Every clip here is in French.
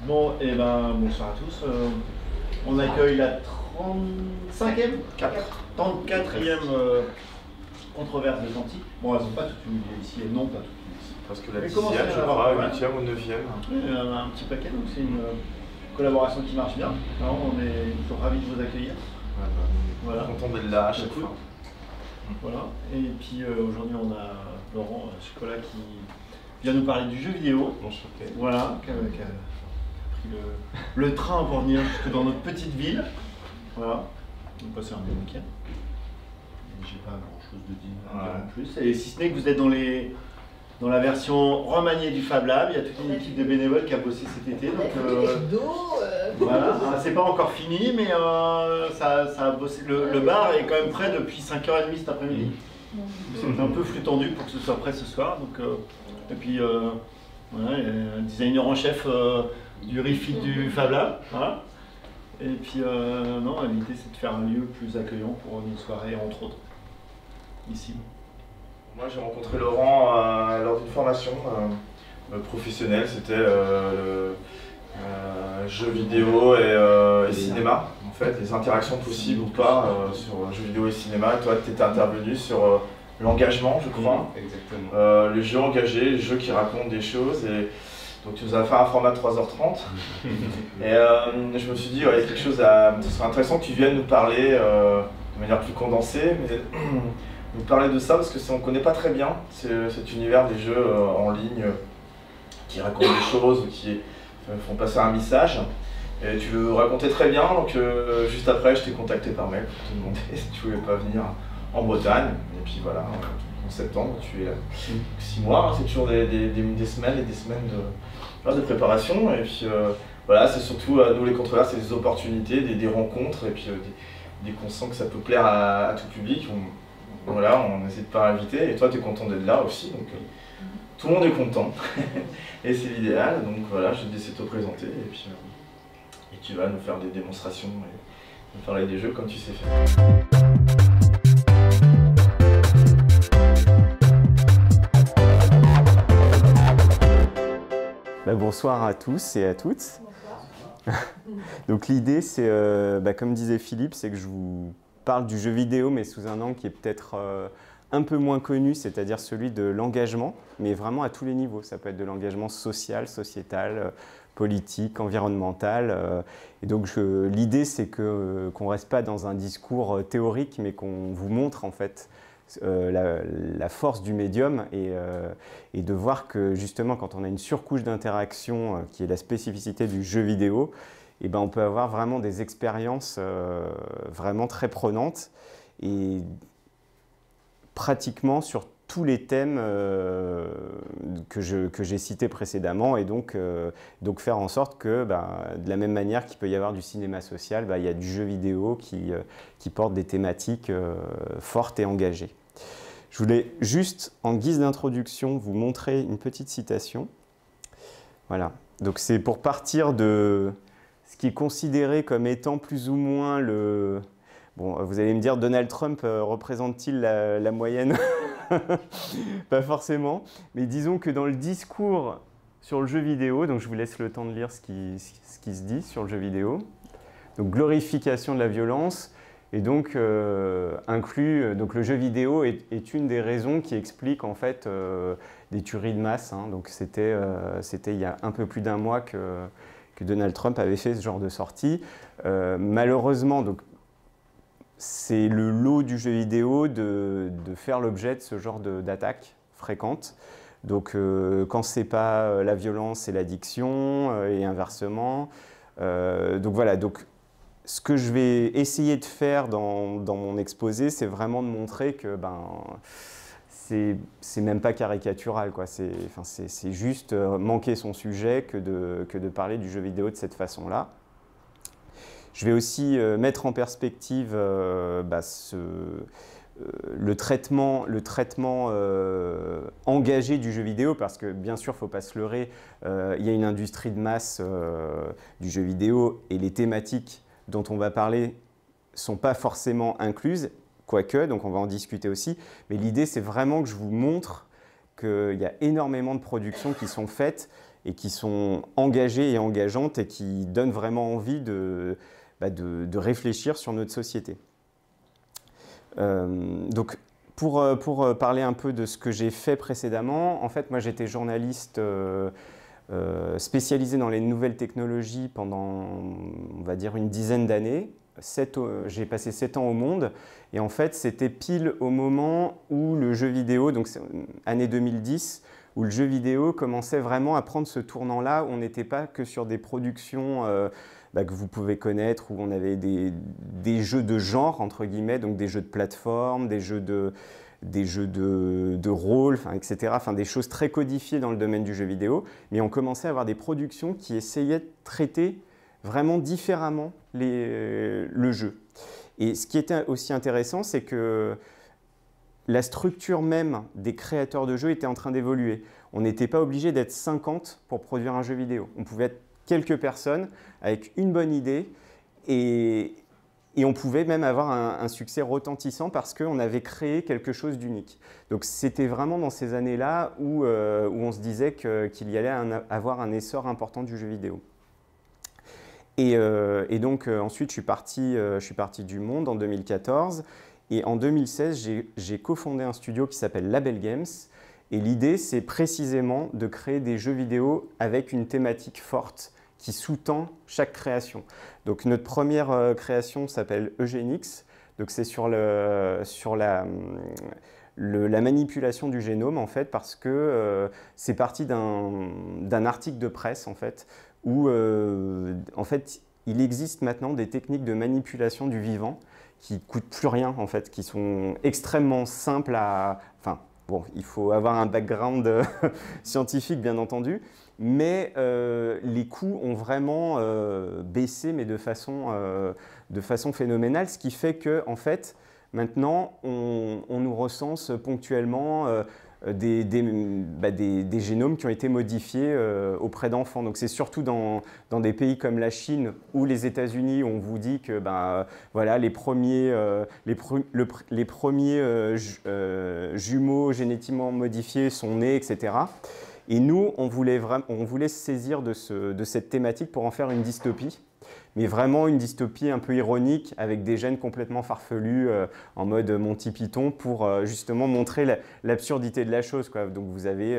Bon, et ben bonsoir à tous. On accueille la 35e 34e controverse des Antilles. Bon, elles sont pas toutes publiées ici, elles n'ont pas toutes publiées ici. Parce que la Mais comment 10e, ça, je alors, crois, ouais. 8e ou 9e. Il y en a un petit paquet, donc c'est une collaboration qui marche bien. Alors, on est toujours ravis de vous accueillir. Ouais, bah, Voilà. content d'être là à chaque Cool. fois. Voilà. Et puis aujourd'hui, on a Laurent Chicola qui vient nous parler du jeu vidéo. Enchanté. Voilà, qui a pris le train pour venir jusque dans notre petite ville. Voilà, on va passer un bon week-end. Et j'ai pas grand chose de dire en plus. Et si ce n'est que vous êtes dans la version remaniée du Fab Lab, il y a toute une équipe de bénévoles qui a bossé cet été. Donc, voilà, c'est pas encore fini, mais ça a bossé. Le bar est quand même prêt depuis 5h30 cet après-midi. C'est un peu flux tendu pour que ce soit prêt ce soir. Donc, et puis, voilà, il y a un designer en chef du refit du Fab Lab. Voilà. Et puis, non, l'idée c'est de faire un lieu plus accueillant pour une soirée, entre autres, ici. Moi, j'ai rencontré Laurent lors d'une formation professionnelle. C'était jeux vidéo et cinéma. En fait, les interactions possibles ou pas sur jeux vidéo et cinéma. Toi, tu étais intervenu sur l'engagement, je crois. Exactement. Les jeux engagés, les jeux qui racontent des choses. Et donc, tu nous as fait un format de 3h30. Et je me suis dit, ouais, il y a quelque chose ce serait intéressant que tu viennes nous parler de manière plus condensée. Mais nous parler de ça parce que on ne connaît pas très bien cet univers des jeux en ligne qui racontent des choses, qui font passer un message. Et tu le racontais très bien, donc juste après je t'ai contacté par mail pour te demander si tu voulais pas venir en Bretagne. Et puis voilà, en septembre tu es là. 6 mois, hein, c'est toujours des semaines et des semaines de préparation. Et puis voilà, c'est surtout nous les controverses, c'est des opportunités, des rencontres, et puis dès qu'on sent que ça peut plaire à tout public, voilà, on n'hésite pas à inviter, et toi tu es content d'être là aussi, donc tout le monde est content, et c'est l'idéal, donc voilà, je vais te laisser te présenter, et puis et tu vas nous faire des démonstrations, et nous parler des jeux comme tu sais faire. Bonsoir à tous et à toutes. Donc l'idée, c'est, comme disait Philippe, c'est que je vous parle du jeu vidéo, mais sous un angle qui est peut-être un peu moins connu, c'est-à-dire celui de l'engagement, mais vraiment à tous les niveaux. Ça peut être de l'engagement social, sociétal, politique, environnemental. Et donc l'idée, c'est qu'on ne reste pas dans un discours théorique, mais qu'on vous montre en fait la force du médium et de voir que justement quand on a une surcouche d'interaction qui est la spécificité du jeu vidéo, et on peut avoir vraiment des expériences vraiment très prenantes et pratiquement sur tous les thèmes que j'ai cités précédemment, et donc faire en sorte que de la même manière qu'il peut y avoir du cinéma social, il y a du jeu vidéo qui porte des thématiques fortes et engagées. Je voulais juste, en guise d'introduction, vous montrer une petite citation. Voilà, donc c'est pour partir de ce qui est considéré comme étant plus ou moins le... Bon, vous allez me dire, Donald Trump représente-t-il la moyenne? Pas forcément, mais disons que dans le discours sur le jeu vidéo, donc je vous laisse le temps de lire ce qui se dit sur le jeu vidéo, donc glorification de la violence, et donc inclut, donc le jeu vidéo est une des raisons qui explique en fait des tueries de masse, hein. Donc c'était il y a un peu plus d'un mois que Donald Trump avait fait ce genre de sortie. Malheureusement, donc c'est le lot du jeu vidéo de faire l'objet de ce genre d'attaques fréquentes. Donc quand c'est pas la violence, c'est l'addiction et inversement. Donc voilà, donc ce que je vais essayer de faire dans mon exposé, c'est vraiment de montrer que c'est même pas caricatural, quoi. C'est juste manquer son sujet que de parler du jeu vidéo de cette façon-là. Je vais aussi mettre en perspective le traitement engagé du jeu vidéo, parce que bien sûr, il ne faut pas se leurrer, il y a une industrie de masse du jeu vidéo, et les thématiques dont on va parler ne sont pas forcément incluses, quoique, donc on va en discuter aussi, mais l'idée c'est vraiment que je vous montre qu'il y a énormément de productions qui sont faites et qui sont engagées et engageantes et qui donnent vraiment envie de réfléchir sur notre société. Donc, pour parler un peu de ce que j'ai fait précédemment, en fait, moi j'étais journaliste spécialisé dans les nouvelles technologies pendant, on va dire, une dizaine d'années. J'ai passé 7 ans au Monde et en fait c'était pile au moment où le jeu vidéo, donc année 2010, où le jeu vidéo commençait vraiment à prendre ce tournant-là, où on n'était pas que sur des productions que vous pouvez connaître, où on avait des jeux de genre, entre guillemets, donc des jeux de plateforme, des jeux de rôle, etc. Enfin, des choses très codifiées dans le domaine du jeu vidéo, mais on commençait à avoir des productions qui essayaient de traiter vraiment différemment le jeu. Et ce qui était aussi intéressant, c'est que la structure même des créateurs de jeux était en train d'évoluer. On n'était pas obligé d'être 50 pour produire un jeu vidéo. On pouvait être quelques personnes avec une bonne idée et on pouvait même avoir un succès retentissant parce qu'on avait créé quelque chose d'unique. Donc c'était vraiment dans ces années-là où on se disait qu'il y allait avoir un essor important du jeu vidéo. Et donc ensuite je suis parti du Monde en 2014 et en 2016 j'ai cofondé un studio qui s'appelle Label Games et l'idée c'est précisément de créer des jeux vidéo avec une thématique forte qui sous-tend chaque création. Donc notre première création s'appelle Eugenics, donc c'est sur la manipulation du génome en fait parce que c'est parti d'un article de presse en fait où en fait il existe maintenant des techniques de manipulation du vivant qui coûtent plus rien en fait, qui sont extrêmement simples enfin bon, il faut avoir un background scientifique bien entendu, mais les coûts ont vraiment baissé mais de façon phénoménale, ce qui fait que en fait maintenant on nous recense ponctuellement des génomes qui ont été modifiés auprès d'enfants. Donc c'est surtout dans des pays comme la Chine ou les États-Unis où on vous dit que voilà, les premiers jumeaux génétiquement modifiés sont nés, etc. Et nous, on voulait se saisir de cette thématique pour en faire une dystopie. Mais vraiment une dystopie un peu ironique avec des gènes complètement farfelus en mode Monty Python pour justement montrer l'absurdité de la chose, quoi. Donc vous avez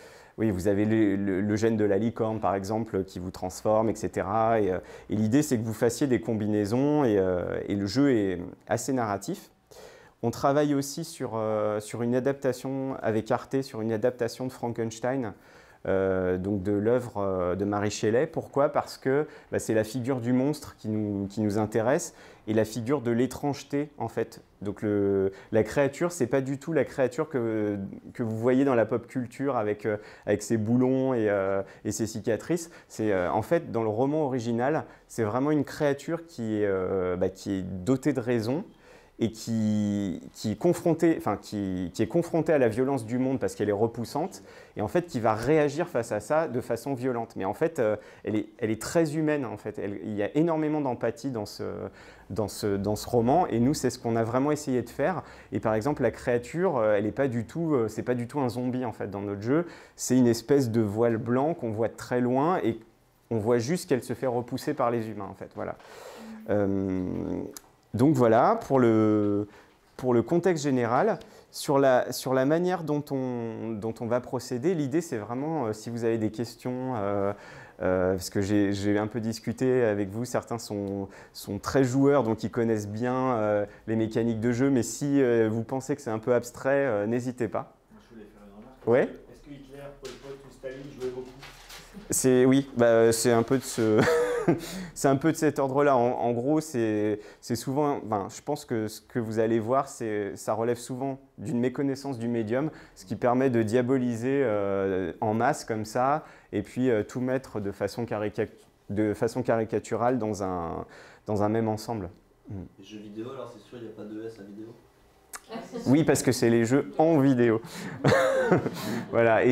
le gène de la licorne par exemple qui vous transforme, etc. Et l'idée c'est que vous fassiez des combinaisons et le jeu est assez narratif. On travaille aussi sur une adaptation avec Arte, sur une adaptation de Frankenstein. Donc de l'œuvre de Mary Shelley. Pourquoi? Parce que c'est la figure du monstre qui nous intéresse et la figure de l'étrangeté en fait. Donc la créature, c'est pas du tout la créature que vous voyez dans la pop culture avec ses boulons et ses cicatrices. C'est en fait dans le roman original, c'est vraiment une créature qui est dotée de raison et qui est confrontée à la violence du monde parce qu'elle est repoussante, et en fait qui va réagir face à ça de façon violente. Mais en fait, elle est très humaine, en fait. Il y a énormément d'empathie dans ce roman, et nous, c'est ce qu'on a vraiment essayé de faire. Et par exemple, la créature, c'est pas du tout un zombie, en fait, dans notre jeu. C'est une espèce de voile blanc qu'on voit de très loin, et on voit juste qu'elle se fait repousser par les humains, en fait. Voilà. Donc voilà, pour le contexte général, sur la manière dont on va procéder, l'idée c'est vraiment, si vous avez des questions, parce que j'ai un peu discuté avec vous, certains sont très joueurs, donc ils connaissent bien les mécaniques de jeu, mais si vous pensez que c'est un peu abstrait, n'hésitez pas. Je voulais faire une remarque. Ouais. Est-ce que Hitler, Pol Pot ou Staline jouaient beaucoup? Oui, c'est un peu de cet ordre-là. En gros, c'est souvent, je pense que ce que vous allez voir, ça relève souvent d'une méconnaissance du médium, ce qui permet de diaboliser en masse comme ça, et puis tout mettre de façon caricaturale dans un même ensemble. Les jeux vidéo, alors c'est sûr, il n'y a pas de S à vidéo? Oui, parce que c'est les jeux en vidéo. Voilà,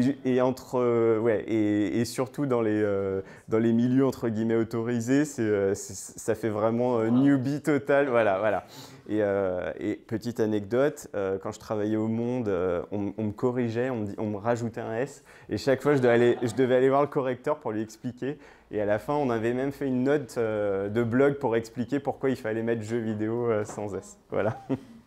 et surtout dans les milieux entre guillemets autorisés, ça fait vraiment newbie total. Voilà. Et petite anecdote, quand je travaillais au Monde, on me corrigeait, on me rajoutait un S, et chaque fois je devais aller voir le correcteur pour lui expliquer. Et à la fin, on avait même fait une note de blog pour expliquer pourquoi il fallait mettre jeux vidéo sans S. Voilà.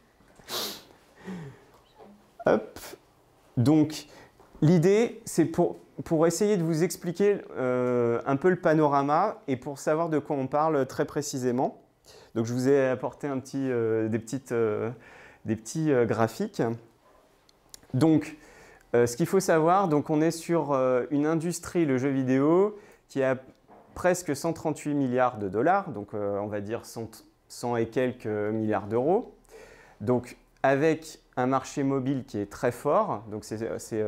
Hop. Donc, l'idée, c'est pour essayer de vous expliquer un peu le panorama et pour savoir de quoi on parle très précisément. Donc, je vous ai apporté des petits graphiques. Donc, ce qu'il faut savoir, donc on est sur une industrie, le jeu vidéo, qui a presque 138 milliards de dollars, donc on va dire 100 et quelques milliards d'euros. Donc, avec un marché mobile qui est très fort, donc c'est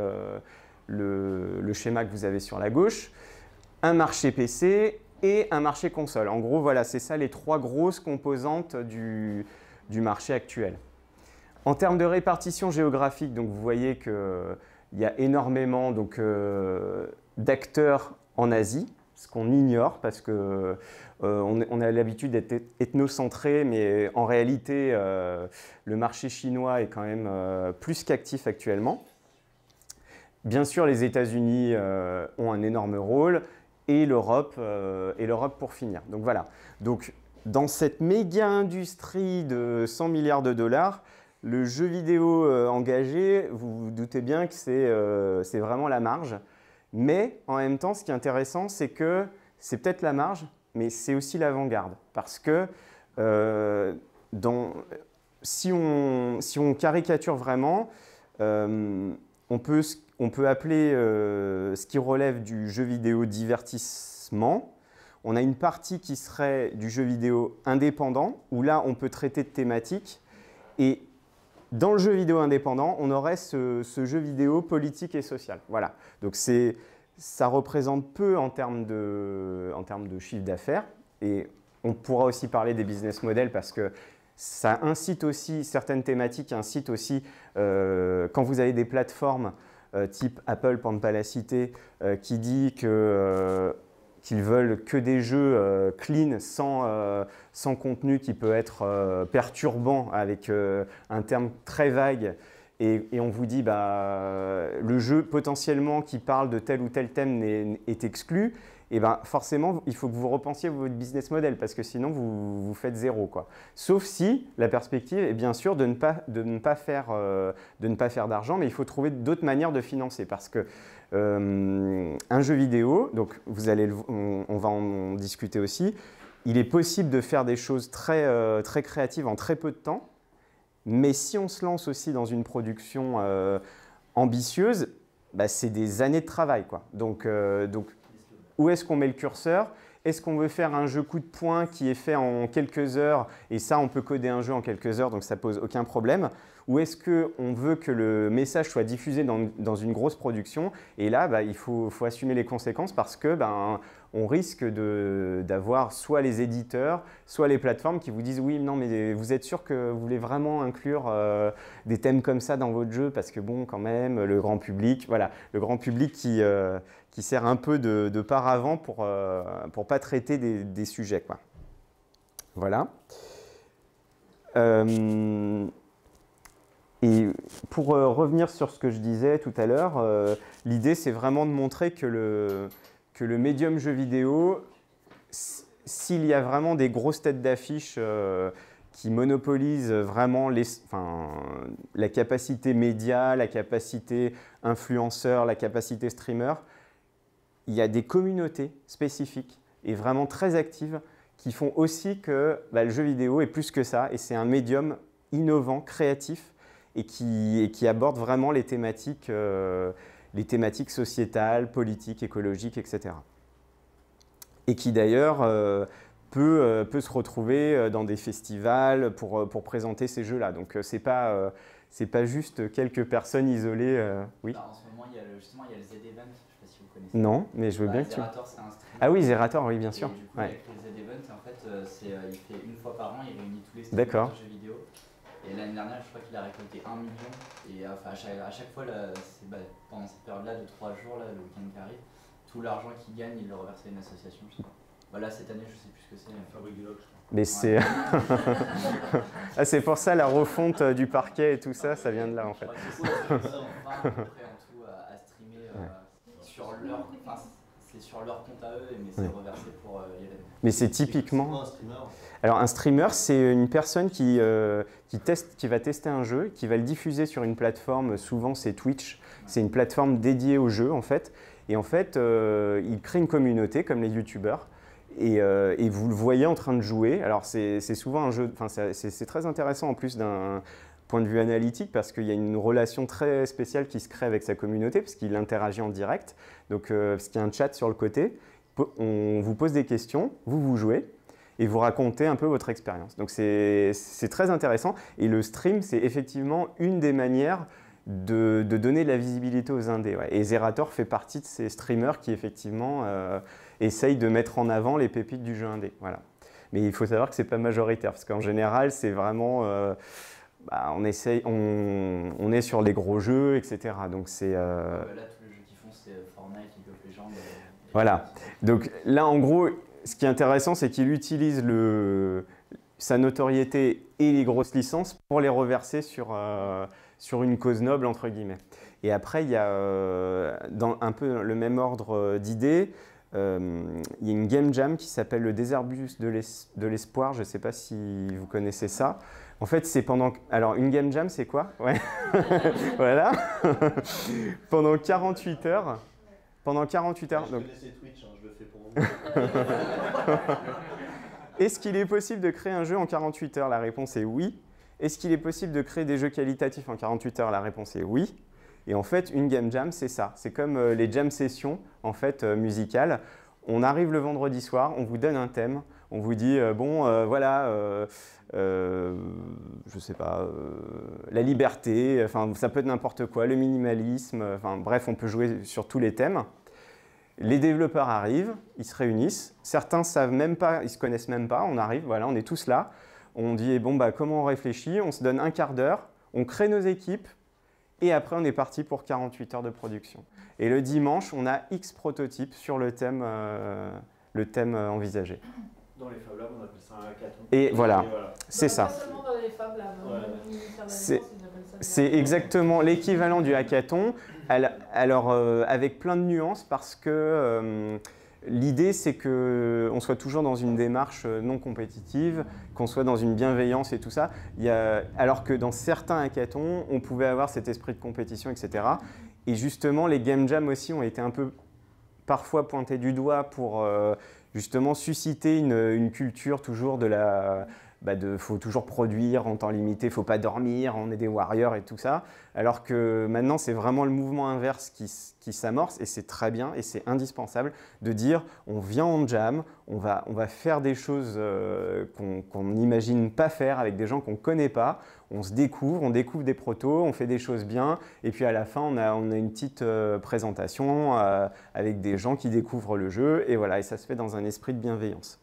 le schéma que vous avez sur la gauche, un marché PC et un marché console. En gros, voilà, c'est ça les trois grosses composantes du marché actuel. En termes de répartition géographique, donc vous voyez qu'il y a énormément d'acteurs en Asie, ce qu'on ignore parce que on a l'habitude d'être ethnocentré, mais en réalité, le marché chinois est quand même plus qu'actif actuellement. Bien sûr, les États-Unis ont un énorme rôle et l'Europe pour finir. Donc voilà. Donc, dans cette méga industrie de 100 milliards de dollars, le jeu vidéo engagé, vous vous doutez bien que c'est vraiment la marge. Mais en même temps, ce qui est intéressant, c'est que c'est peut-être la marge, mais c'est aussi l'avant-garde. Parce que si on caricature vraiment, on peut appeler ce qui relève du jeu vidéo divertissement. On a une partie qui serait du jeu vidéo indépendant, où là, on peut traiter de thématiques. Et dans le jeu vidéo indépendant, on aurait ce jeu vidéo politique et social. Voilà. Donc ça représente peu en termes de chiffre d'affaires. Et on pourra aussi parler des business models parce que ça incite aussi, certaines thématiques incitent aussi, quand vous avez des plateformes type Apple, pour ne pas la citer, qui dit qu'ils veulent que des jeux clean, sans contenu qui peut être perturbant avec un terme très vague. Et on vous dit le jeu potentiellement qui parle de tel ou tel thème est exclu. Et forcément, il faut que vous repensiez votre business model parce que sinon, vous faites zéro, quoi. Sauf si la perspective est bien sûr de ne pas faire d'argent, mais il faut trouver d'autres manières de financer parce que un jeu vidéo, donc on va en discuter aussi, il est possible de faire des choses très, très créatives en très peu de temps, mais si on se lance aussi dans une production ambitieuse, c'est des années de travail, quoi. Donc où est-ce qu'on met le curseur? Est-ce qu'on veut faire un jeu coup de poing qui est fait en quelques heures et ça, on peut coder un jeu en quelques heures, donc ça pose aucun problème? Ou est-ce qu'on veut que le message soit diffusé dans une grosse production? Et là, il faut assumer les conséquences parce que on risque d'avoir soit les éditeurs, soit les plateformes qui vous disent « Oui, non, mais vous êtes sûr que vous voulez vraiment inclure des thèmes comme ça dans votre jeu? Parce que bon, quand même, le grand public… » Voilà, le grand public qui sert un peu de paravent pour pas traiter des sujets, quoi. Voilà. Et pour revenir sur ce que je disais tout à l'heure, l'idée c'est vraiment de montrer que le médium jeu vidéo, s'il y a vraiment des grosses têtes d'affiche qui monopolisent vraiment la capacité média, la capacité influenceur, la capacité streamer, il y a des communautés spécifiques et vraiment très actives qui font aussi que le jeu vidéo est plus que ça et c'est un médium innovant, créatif et qui aborde vraiment les thématiques sociétales, politiques, écologiques, etc. Et qui d'ailleurs peut se retrouver dans des festivals pour présenter ces jeux-là. Donc c'est pas juste quelques personnes isolées. Oui. En ce moment, il y a le Z-Event, je ne sais pas si vous connaissez. Non, mais je veux bien que tu… Zerator, c'est un streamer. Ah oui, Zerator, oui, bien sûr. Et du coup, Ouais. avec le Z-Event, en fait, il fait une fois par an, il réunit tous les D'accord. streamers de jeux vidéo. Et l'année dernière, je crois qu'il a récolté 1 million. Et enfin, à chaque fois, là, pendant cette période-là de 3 jours, là, le week-end qui arrive, tout l'argent qu'il gagne, il le reverse à une association. Je sais pas. Voilà, cette année, je sais plus ce que c'est. Fabrique du Loc, je crois. Mais c'est ah, c'est pour ça la refonte du parquet et tout ça, ça vient de là en fait. C'est à peu près en tout à streamer sur leur, enfin, c'est sur leur compte à eux, mais c'est reversé pour l'événement. Mais c'est typiquement. Un streamer. Alors un streamer, c'est une personne qui va tester un jeu, qui va le diffuser sur une plateforme. Souvent c'est Twitch. C'est une plateforme dédiée au jeu en fait. Et en fait, il crée une communauté comme les youtubeurs. Et vous le voyez en train de jouer. Alors c'est souvent un jeu, enfin c'est très intéressant en plus d'un point de vue analytique parce qu'il y a une relation très spéciale qui se crée avec sa communauté parce qu'il interagit en direct. Donc parce qu'il y a un chat sur le côté, on vous pose des questions, vous jouez et vous racontez un peu votre expérience. Donc c'est très intéressant et le stream c'est effectivement une des manières de donner de la visibilité aux indés. Ouais. Et Zerator fait partie de ces streamers qui effectivement essayent de mettre en avant les pépites du jeu indé. Voilà. Mais il faut savoir que ce n'est pas majoritaire, parce qu'en général, c'est vraiment… on est sur les gros jeux, etc. Donc c'est… Là, tous les jeux qu'ils font, c'est Fortnite, League of Legends. Voilà. Donc là, en gros, ce qui est intéressant, c'est qu'il utilise sa notoriété et les grosses licences pour les reverser sur une cause noble, entre guillemets. Et après, il y a, dans un peu le même ordre d'idées, il y a une game jam qui s'appelle le Desert Bus de l'espoir. Je ne sais pas si vous connaissez ça. En fait, c'est pendant… Alors, une game jam, c'est quoi? Ouais. Voilà. Pendant 48 heures. Pendant 48 heures. Je connaissais Twitch, hein, je le fais pour vous. Est-ce qu'il est possible de créer un jeu en 48 heures? La réponse est oui. Est-ce qu'il est possible de créer des jeux qualitatifs en 48 heures? La réponse est oui. Et en fait, une game jam, c'est ça. C'est comme les jam sessions en fait, musicales. On arrive le vendredi soir, on vous donne un thème, on vous dit, voilà, je sais pas, la liberté, enfin, ça peut être n'importe quoi, le minimalisme, enfin, bref, on peut jouer sur tous les thèmes. Les développeurs arrivent, ils se réunissent. Certains savent même pas, ils se connaissent même pas. On arrive, voilà, on est tous là. On dit, bon, bah, comment on réfléchit? On se donne un quart d'heure, on crée nos équipes. Et après, on est parti pour 48 heures de production. Et le dimanche, on a X prototypes sur le thème envisagé. Dans les Fab Labs, on appelle ça un hackathon. Et voilà, c'est ça. Pas seulement dans les Fab Labs, hein, même au ministère de la C'est- Défense, ils appellent ça des C'est exactement l'équivalent du hackathon, alors avec plein de nuances parce que l'idée c'est qu'on soit toujours dans une démarche non compétitive, qu'on soit dans une bienveillance et tout ça. Alors que dans certains hackathons, on pouvait avoir cet esprit de compétition, etc. Et justement, les game jams aussi ont été un peu parfois pointés du doigt pour justement susciter une culture toujours de la… faut toujours produire en temps limité, faut pas dormir, on est des warriors et tout ça. Alors que maintenant, c'est vraiment le mouvement inverse qui s'amorce et c'est très bien et c'est indispensable de dire on vient en jam, on va faire des choses qu'on n'imagine pas faire avec des gens qu'on connaît pas, on se découvre, on découvre des protos, on fait des choses bien et puis à la fin, on a une petite présentation avec des gens qui découvrent le jeu et voilà, et ça se fait dans un esprit de bienveillance.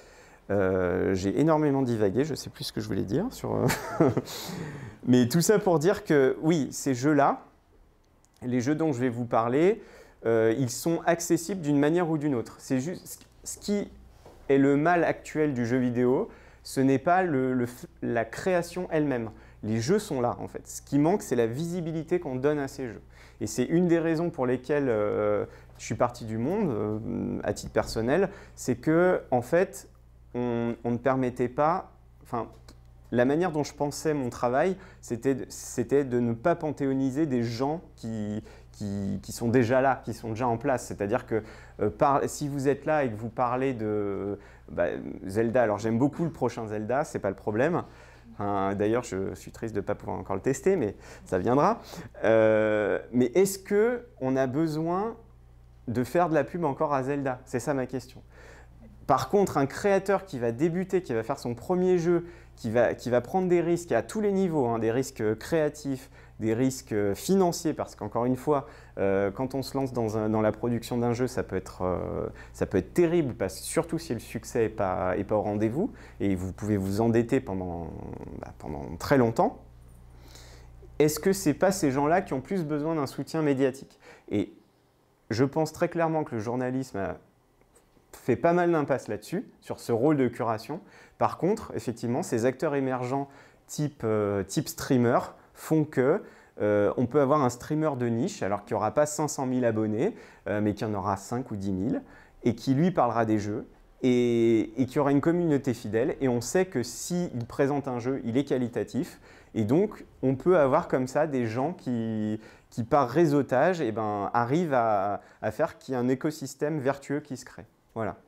J'ai énormément divagué, je ne sais plus ce que je voulais dire. Mais tout ça pour dire que oui, ces jeux-là, les jeux dont je vais vous parler, ils sont accessibles d'une manière ou d'une autre. C'est juste ce qui est le mal actuel du jeu vidéo, ce n'est pas la création elle-même. Les jeux sont là en fait. Ce qui manque, c'est la visibilité qu'on donne à ces jeux. Et c'est une des raisons pour lesquelles je suis parti du monde, à titre personnel, c'est que en fait, on ne permettait pas, enfin, la manière dont je pensais mon travail, c'était de ne pas panthéoniser des gens qui sont déjà là, qui sont déjà en place. C'est-à-dire que si vous êtes là et que vous parlez de Zelda, alors j'aime beaucoup le prochain Zelda, c'est pas le problème. D'ailleurs, je suis triste de ne pas pouvoir encore le tester, mais ça viendra. Mais est-ce qu'on a besoin de faire de la pub encore à Zelda? C'est ça ma question. Par contre, un créateur qui va débuter, qui va faire son premier jeu, qui va prendre des risques à tous les niveaux, hein, des risques créatifs, des risques financiers, parce qu'encore une fois, quand on se lance dans la production d'un jeu, ça peut être terrible, surtout si le succès n'est pas au rendez-vous, et vous pouvez vous endetter pendant très longtemps. Est-ce que ce n'est pas ces gens-là qui ont plus besoin d'un soutien médiatique? Et je pense très clairement que le journalisme fait pas mal d'impasse là-dessus, sur ce rôle de curation. Par contre, effectivement, ces acteurs émergents type streamer font que on peut avoir un streamer de niche, alors qu'il n'y aura pas 500 000 abonnés, mais qu'il y en aura 5 ou 10 000, et qui lui parlera des jeux, et qu'il y aura une communauté fidèle, et on sait que s'il présente un jeu, il est qualitatif, et donc on peut avoir comme ça des gens qui par réseautage, arrivent à faire qu'il y ait un écosystème vertueux qui se crée. Voilà.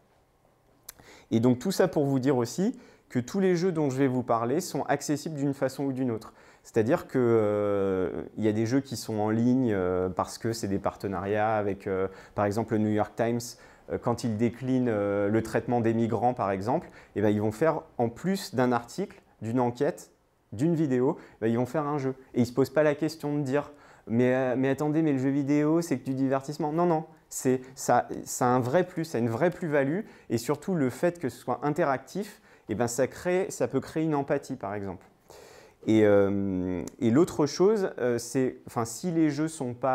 Et donc tout ça pour vous dire aussi que tous les jeux dont je vais vous parler sont accessibles d'une façon ou d'une autre. C'est-à-dire qu'il y a des jeux qui sont en ligne parce que c'est des partenariats avec, par exemple, le New York Times. Quand ils déclinent le traitement des migrants, par exemple, ils vont faire, en plus d'un article, d'une enquête, d'une vidéo, ils vont faire un jeu. Et ils ne se posent pas la question de dire « mais attendez, mais le jeu vidéo, c'est que du divertissement ». Non, non, ça a un vrai plus, ça a une vraie plus-value. Et surtout, le fait que ce soit interactif, ça peut créer une empathie, par exemple. Et l'autre chose, c'est, si les jeux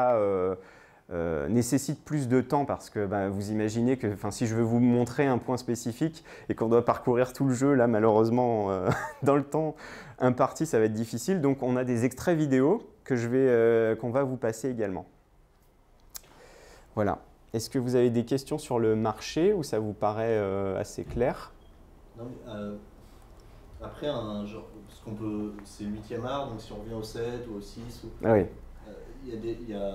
nécessitent plus de temps, parce que vous imaginez que si je veux vous montrer un point spécifique et qu'on doit parcourir tout le jeu, là malheureusement dans le temps imparti, ça va être difficile. Donc on a des extraits vidéo qu'on va vous passer également. Voilà. Est-ce que vous avez des questions sur le marché ou ça vous paraît assez clair? Non, mais, après, parce qu'on peut, c'est le 8e art, donc si on revient au 7 ou au 6, oui. Il y a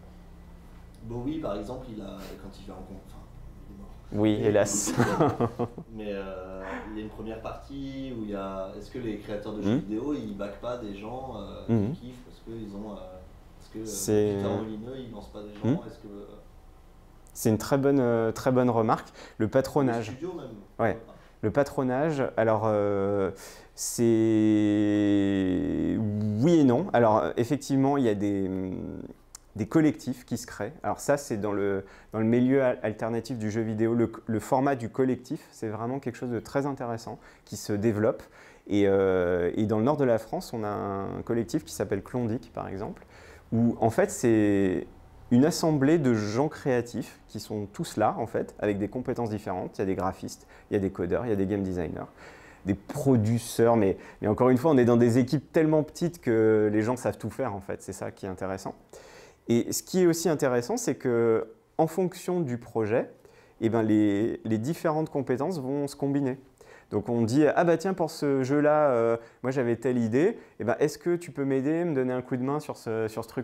Bowie par exemple, quand il va en compte, il est mort. Oui, hélas. Mais il y a une première partie où est-ce que les créateurs de jeux vidéo, ils backent pas des gens qui kiffent parce qu'ils ont, est-ce que Peter Molineux, il lance pas des gens, est-ce que c'est une très bonne remarque. Le patronage. Le studio même. Ouais. Le patronage, alors c'est oui et non. Alors effectivement, il y a des collectifs qui se créent. Alors ça, c'est dans le milieu alternatif du jeu vidéo, le format du collectif, c'est vraiment quelque chose de très intéressant qui se développe. Et dans le nord de la France, on a un collectif qui s'appelle Klondike, par exemple, où en fait, c'est une assemblée de gens créatifs qui sont tous là, en fait, avec des compétences différentes. Il y a des graphistes, il y a des codeurs, il y a des game designers, des producteurs, mais encore une fois, on est dans des équipes tellement petites que les gens savent tout faire, en fait. C'est ça qui est intéressant. Et ce qui est aussi intéressant, c'est qu'en fonction du projet, les différentes compétences vont se combiner. Donc on dit « Ah bah tiens, pour ce jeu-là, moi j'avais telle idée, est-ce que tu peux m'aider, me donner un coup de main sur ce truc-là »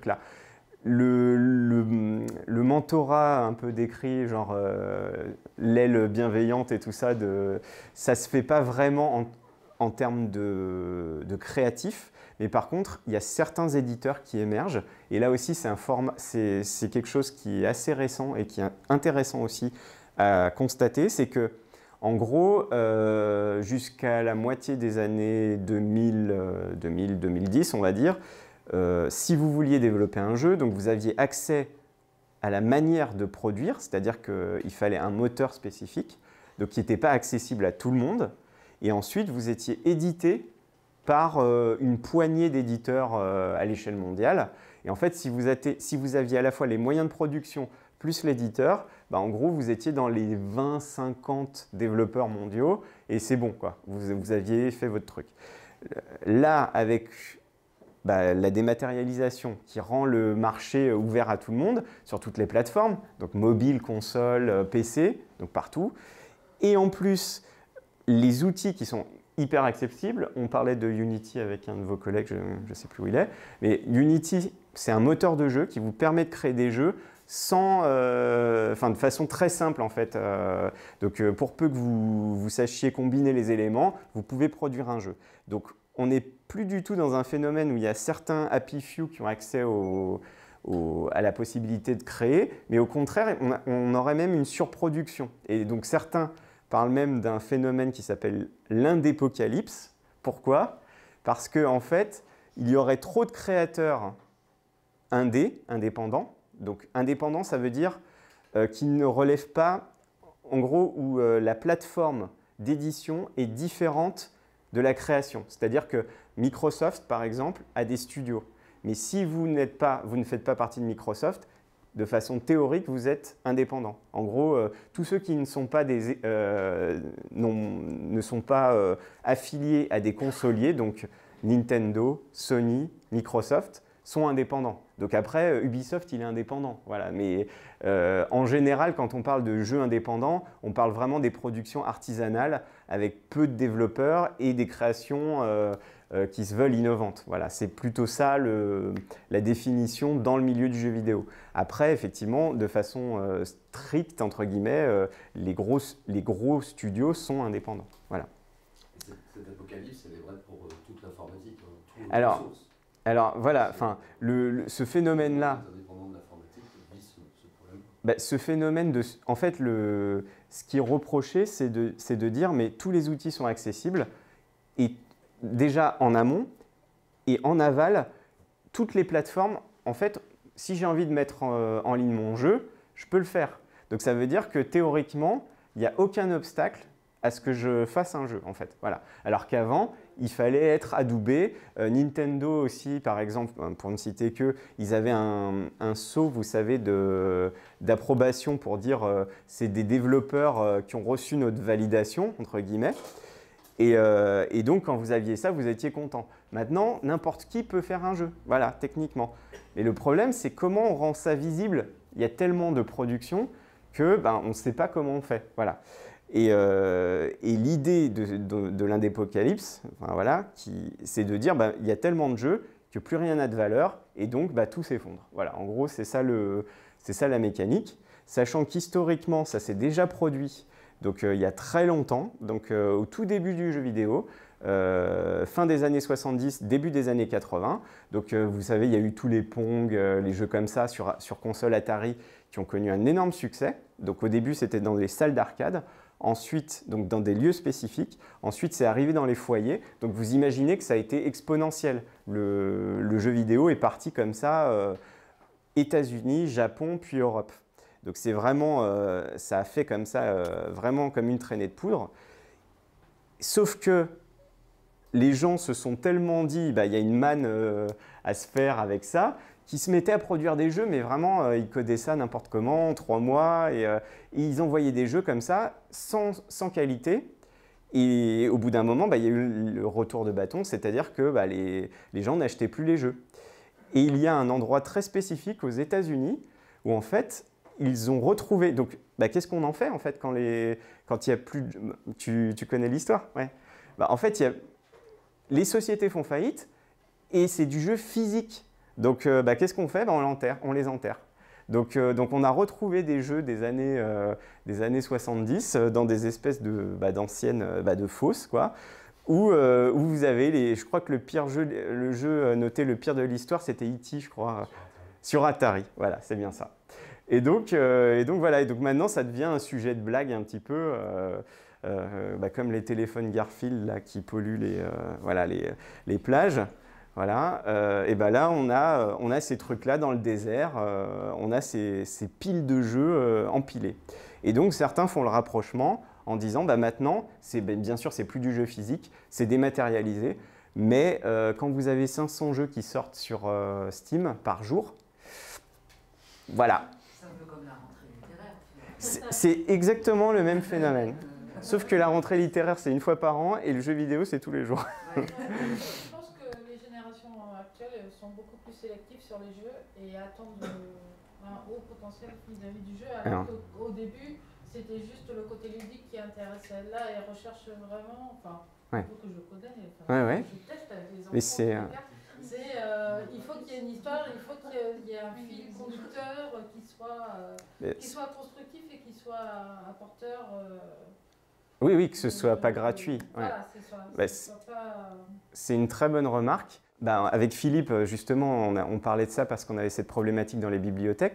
Le mentorat un peu décrit, genre l'aile bienveillante et tout ça, ça se fait pas vraiment en termes de créatif, mais par contre, il y a certains éditeurs qui émergent, et là aussi, c'est quelque chose qui est assez récent et qui est intéressant aussi à constater, c'est que, en gros, jusqu'à la moitié des années 2000-2010, on va dire, si vous vouliez développer un jeu, donc vous aviez accès à la manière de produire, c'est-à-dire qu'il fallait un moteur spécifique, donc qui n'était pas accessible à tout le monde, et ensuite vous étiez édité par une poignée d'éditeurs à l'échelle mondiale. Et en fait, si vous aviez à la fois les moyens de production plus l'éditeur, en gros, vous étiez dans les 20-50 développeurs mondiaux, et c'est bon, quoi. Vous aviez fait votre truc. Là, avec la dématérialisation qui rend le marché ouvert à tout le monde sur toutes les plateformes, donc mobile, console, PC, donc partout. Et en plus, les outils qui sont hyper accessibles. On parlait de Unity avec un de vos collègues, je ne sais plus où il est, mais Unity, c'est un moteur de jeu qui vous permet de créer des jeux de façon très simple en fait. Donc pour peu que vous sachiez combiner les éléments, vous pouvez produire un jeu. Donc on n'est plus du tout dans un phénomène où il y a certains happy few qui ont accès à la possibilité de créer, mais au contraire, on aurait même une surproduction. Et donc certains parlent même d'un phénomène qui s'appelle l'indépocalypse, Pourquoi? Parce qu'en fait, il y aurait trop de créateurs indépendants. Donc indépendant, ça veut dire qu'ils ne relèvent pas, en gros, où la plateforme d'édition est différente de la création. C'est-à-dire que Microsoft, par exemple, a des studios. Mais si vous ne faites pas partie de Microsoft, de façon théorique, vous êtes indépendant. En gros, tous ceux qui ne sont pas, affiliés à des consoliers, donc Nintendo, Sony, Microsoft, sont indépendants. Donc après, Ubisoft, il est indépendant. Voilà. Mais en général, quand on parle de jeux indépendants, on parle vraiment des productions artisanales avec peu de développeurs et des créations qui se veulent innovantes. Voilà. C'est plutôt ça la définition dans le milieu du jeu vidéo. Après, effectivement, de façon stricte, entre guillemets, les gros studios sont indépendants. Voilà. Cet apocalypse, elle est vraie pour toute l'informatique, Alors voilà, enfin, ce phénomène-là, ce phénomène en fait, ce qui est reproché, c'est de dire, mais tous les outils sont accessibles, et déjà en amont, et en aval, toutes les plateformes, en fait, si j'ai envie de mettre en ligne mon jeu, je peux le faire. Donc ça veut dire que théoriquement, il n'y a aucun obstacle à ce que je fasse un jeu, en fait. Voilà. Alors qu'avant, il fallait être adoubé. Nintendo aussi, par exemple, pour ne citer que, ils avaient un sceau, vous savez, d'approbation pour dire c'est des développeurs qui ont reçu notre validation, entre guillemets. Et donc, quand vous aviez ça, vous étiez content. Maintenant, n'importe qui peut faire un jeu, voilà, techniquement. Mais le problème, c'est comment on rend ça visible. Il y a tellement de production que on ne sait pas comment on fait. Voilà. Et l'idée de l'indépocalypse, voilà, c'est de dire il y a tellement de jeux que plus rien n'a de valeur et donc tout s'effondre. Voilà, en gros, c'est ça la mécanique. Sachant qu'historiquement, ça s'est déjà produit donc, il y a très longtemps, donc au tout début du jeu vidéo, fin des années 70, début des années 80. Donc vous savez, il y a eu tous les Pong, les jeux comme ça sur console Atari qui ont connu un énorme succès. Donc au début, c'était dans des salles d'arcade. Ensuite, donc dans des lieux spécifiques. Ensuite, c'est arrivé dans les foyers. Donc, vous imaginez que ça a été exponentiel. Le jeu vidéo est parti comme ça, États-Unis, Japon, puis Europe. Donc, c'est vraiment, ça a fait comme ça, vraiment comme une traînée de poudre. Sauf que les gens se sont tellement dit, il y a une manne à se faire avec ça, qui se mettaient à produire des jeux, mais vraiment, ils codaient ça n'importe comment, en 3 mois, et ils envoyaient des jeux comme ça, sans qualité. Et au bout d'un moment, il y a eu le retour de bâton, c'est-à-dire que les gens n'achetaient plus les jeux. Et il y a un endroit très spécifique aux États-Unis où, en fait, ils ont retrouvé... Donc, qu'est-ce qu'on en fait, en fait, quand il n'y a plus... Tu connais l'histoire? Ouais. En fait, les sociétés font faillite, et c'est du jeu physique. Donc, qu'est-ce qu'on fait? On les enterre. Donc, on a retrouvé des jeux des années 70 dans des espèces d'anciennes de fosses, quoi, où vous avez je crois que le jeu noté le pire de l'histoire, c'était E.T., je crois, sur Atari. Voilà, c'est bien ça. Et donc voilà. Et donc maintenant, ça devient un sujet de blague un petit peu, comme les téléphones Garfield là, qui polluent les plages. Voilà, et là on a ces trucs-là dans le désert, on a ces piles de jeux empilés. Et donc certains font le rapprochement en disant maintenant, bien sûr c'est plus du jeu physique, c'est dématérialisé, mais quand vous avez 500 jeux qui sortent sur Steam par jour, voilà. C'est un peu comme la rentrée littéraire. C'est exactement le même phénomène. Sauf que la rentrée littéraire c'est une fois par an et le jeu vidéo c'est tous les jours. Ouais. Actuelles sont beaucoup plus sélectives sur les jeux et attendent un haut potentiel vis-à-vis du jeu, alors qu'au début c'était juste le côté ludique qui intéressait. Là, elles recherchent vraiment, il faut que je connaisse, je teste avec les enfants. Mais il faut qu'il y ait une histoire, il faut qu'il y ait un fil conducteur qui soit constructif et qui soit apporteur. Oui, que ce soit pas gratuit. Voilà, c'est une très bonne remarque. Avec Philippe, justement, on parlait de ça parce qu'on avait cette problématique dans les bibliothèques.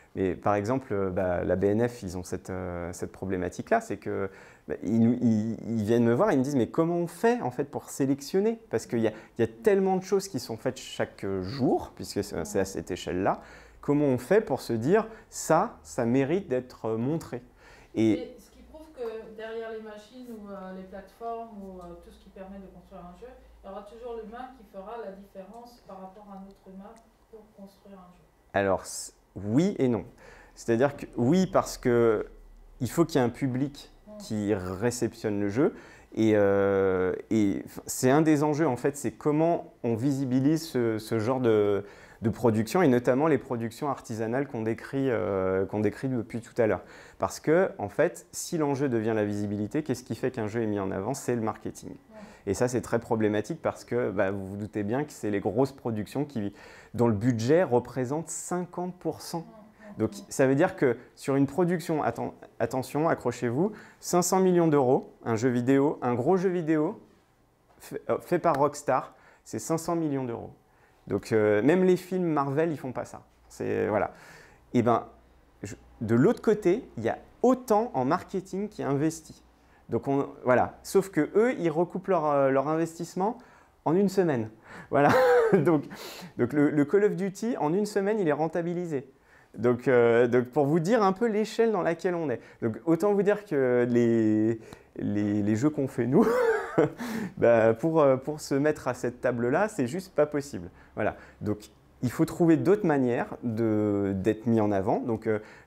Mais par exemple, la BNF, ils ont cette problématique-là, c'est que ils viennent me voir et ils me disent mais comment on fait en fait pour sélectionner? Parce qu'il y a tellement de choses qui sont faites chaque jour, puisque c'est à cette échelle-là. Comment on fait pour se dire ça mérite d'être montré? Et ce qui prouve que derrière les machines ou les plateformes ou tout ce qui permet de construire un jeu, il y aura toujours l'humain qui fera la différence par rapport à un autre humain pour construire un jeu. Alors oui et non. C'est-à-dire que oui, parce qu'il faut qu'il y ait un public qui réceptionne le jeu. Et c'est un des enjeux, en fait, c'est comment on visibilise ce genre de production, et notamment les productions artisanales qu'on décrit depuis tout à l'heure. Parce que, en fait, si l'enjeu devient la visibilité, qu'est-ce qui fait qu'un jeu est mis en avant? C'est le marketing. Et ça, c'est très problématique parce que vous vous doutez bien que c'est les grosses productions dont le budget représente 50%. Donc, ça veut dire que sur une production, attention, accrochez-vous, 500 millions d'euros, un jeu vidéo, un gros jeu vidéo fait par Rockstar, c'est 500 millions d'euros. Donc, même les films Marvel, ils font pas ça. Voilà. Et de l'autre côté, il y a autant en marketing qui est investi. Donc, voilà. Sauf que eux, ils recoupent leur investissement en une semaine. Voilà. donc le Call of Duty, en une semaine, il est rentabilisé. Donc, pour vous dire un peu l'échelle dans laquelle on est. Donc, autant vous dire que les jeux qu'on fait nous, pour se mettre à cette table-là, c'est juste pas possible. Voilà. Donc, il faut trouver d'autres manières d'être mis en avant. Donc,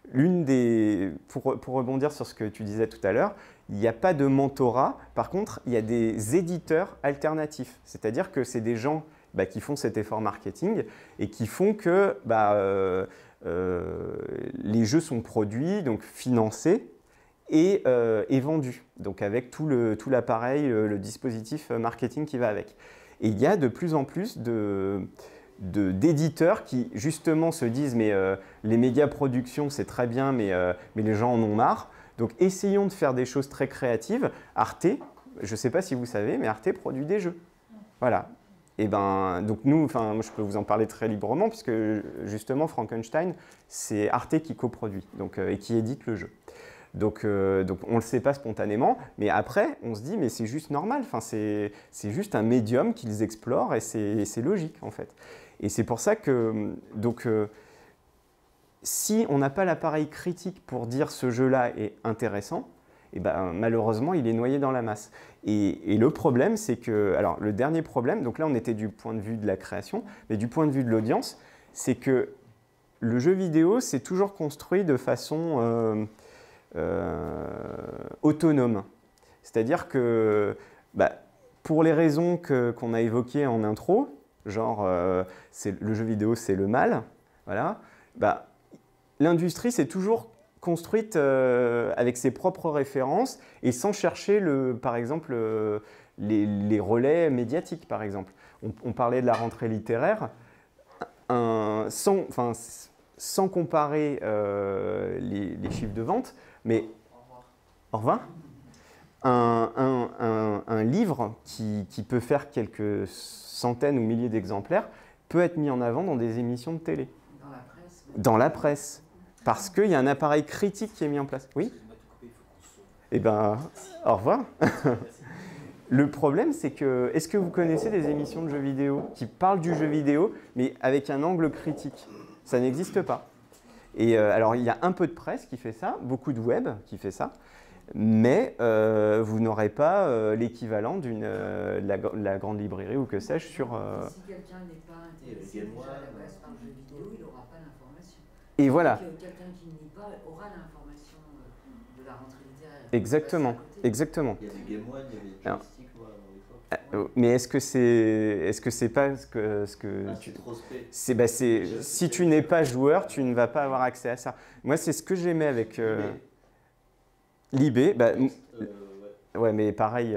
pour rebondir sur ce que tu disais tout à l'heure, il n'y a pas de mentorat. Par contre, il y a des éditeurs alternatifs. C'est-à-dire que c'est des gens qui font cet effort marketing et qui font que les jeux sont produits, donc financés et vendus, donc avec tout l'appareil, le dispositif marketing qui va avec. Et il y a de plus en plus d'éditeurs qui justement se disent mais les méga productions c'est très bien mais les gens en ont marre, donc essayons de faire des choses très créatives. Arte, je ne sais pas si vous savez, mais Arte produit des jeux. Voilà. Et donc nous, moi je peux vous en parler très librement puisque justement Frankenstein, c'est Arte qui coproduit et qui édite le jeu. Donc on ne le sait pas spontanément, mais après on se dit mais c'est juste normal, c'est juste un médium qu'ils explorent et c'est logique en fait. Et c'est pour ça que si on n'a pas l'appareil critique pour dire ce jeu-là est intéressant, malheureusement, il est noyé dans la masse. Et le problème, c'est que... Alors, le dernier problème, donc là, on était du point de vue de la création, mais du point de vue de l'audience, c'est que le jeu vidéo, c'est toujours construit de façon autonome. C'est-à-dire que, pour les raisons qu'on a évoquées en intro, genre, le jeu vidéo, c'est le mal, voilà, l'industrie, c'est toujours construite avec ses propres références et sans chercher, par exemple, les relais médiatiques, par exemple. On parlait de la rentrée littéraire, sans comparer les chiffres de vente, mais au revoir. Un livre qui peut faire quelques centaines ou milliers d'exemplaires peut être mis en avant dans des émissions de télé. Dans la presse. Dans la presse. Parce qu'il y a un appareil critique qui est mis en place. Oui ? Eh bien, au revoir. Le problème, c'est que, est-ce que vous connaissez des émissions de jeux vidéo qui parlent du jeu vidéo, mais avec un angle critique? Ça n'existe pas. Et alors, il y a un peu de presse qui fait ça, beaucoup de web qui fait ça, mais vous n'aurez pas l'équivalent de la grande librairie ou que sais-je sur... Si quelqu'un n'est pas intéressé déjà à la base par le jeu vidéo, il n'aura pas l'information. Et voilà. Quelqu'un qui n'y est pas aura l'information de la rentrée littéraire. Exactement, exactement. Il y a des Game One, il y a des joysticks, mais est-ce que c'est pas ce que si tu n'es pas joueur, tu ne vas pas avoir accès à ça. Moi, c'est ce que j'aimais avec Libé. Ouais, mais pareil.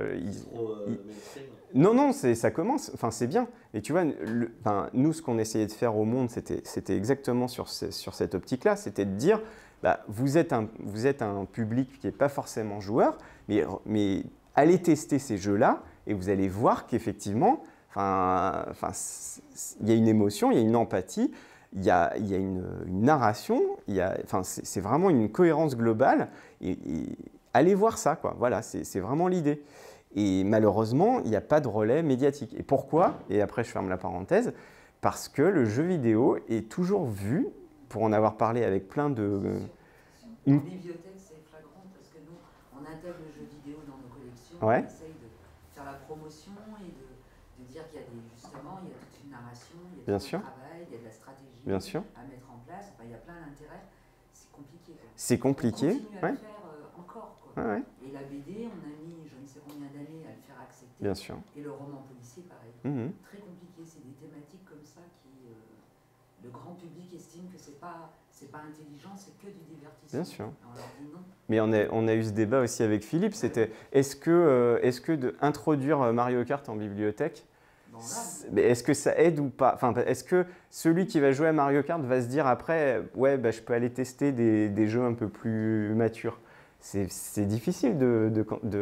Non, ça commence. Enfin, c'est bien. Et tu vois, nous, ce qu'on essayait de faire au Monde, c'était exactement sur cette optique-là, c'était de dire, vous êtes un public qui n'est pas forcément joueur, mais allez tester ces jeux-là et vous allez voir qu'effectivement, il y a une émotion, il y a une empathie. il y a une narration, c'est vraiment une cohérence globale. Et allez voir ça, quoi. Voilà, c'est vraiment l'idée. Et malheureusement, il n'y a pas de relais médiatique. Et pourquoi? Et après, je ferme la parenthèse. Parce que le jeu vidéo est toujours vu, pour en avoir parlé avec plein de... En bibliothèque, c'est flagrant parce que nous, on intègre le jeu vidéo dans nos collections, ouais. On essaye de faire la promotion et de dire qu'il y a justement, il y a toute une narration, il y a Bien tout sûr. un travail, il y a de la stratégie Bien sûr. à mettre en place, enfin, il y a plein d'intérêts, c'est compliqué. C'est compliqué. On continue à le faire encore. Quoi. Ouais. Et la BD, on a mis je ne sais combien d'années à le faire accepter. Bien sûr. Et le roman policier, pareil. Très compliqué, c'est des thématiques comme ça qui... le grand public estime que c'est pas intelligent, c'est que du divertissement. Bien sûr. On leur dit non. Mais on a eu ce débat aussi avec Philippe, c'était est-ce que d'introduire Mario Kart en bibliothèque, est-ce que ça aide ou pas? Enfin, est-ce que celui qui va jouer à Mario Kart va se dire après, ouais, bah, je peux aller tester des jeux un peu plus matures? C'est difficile de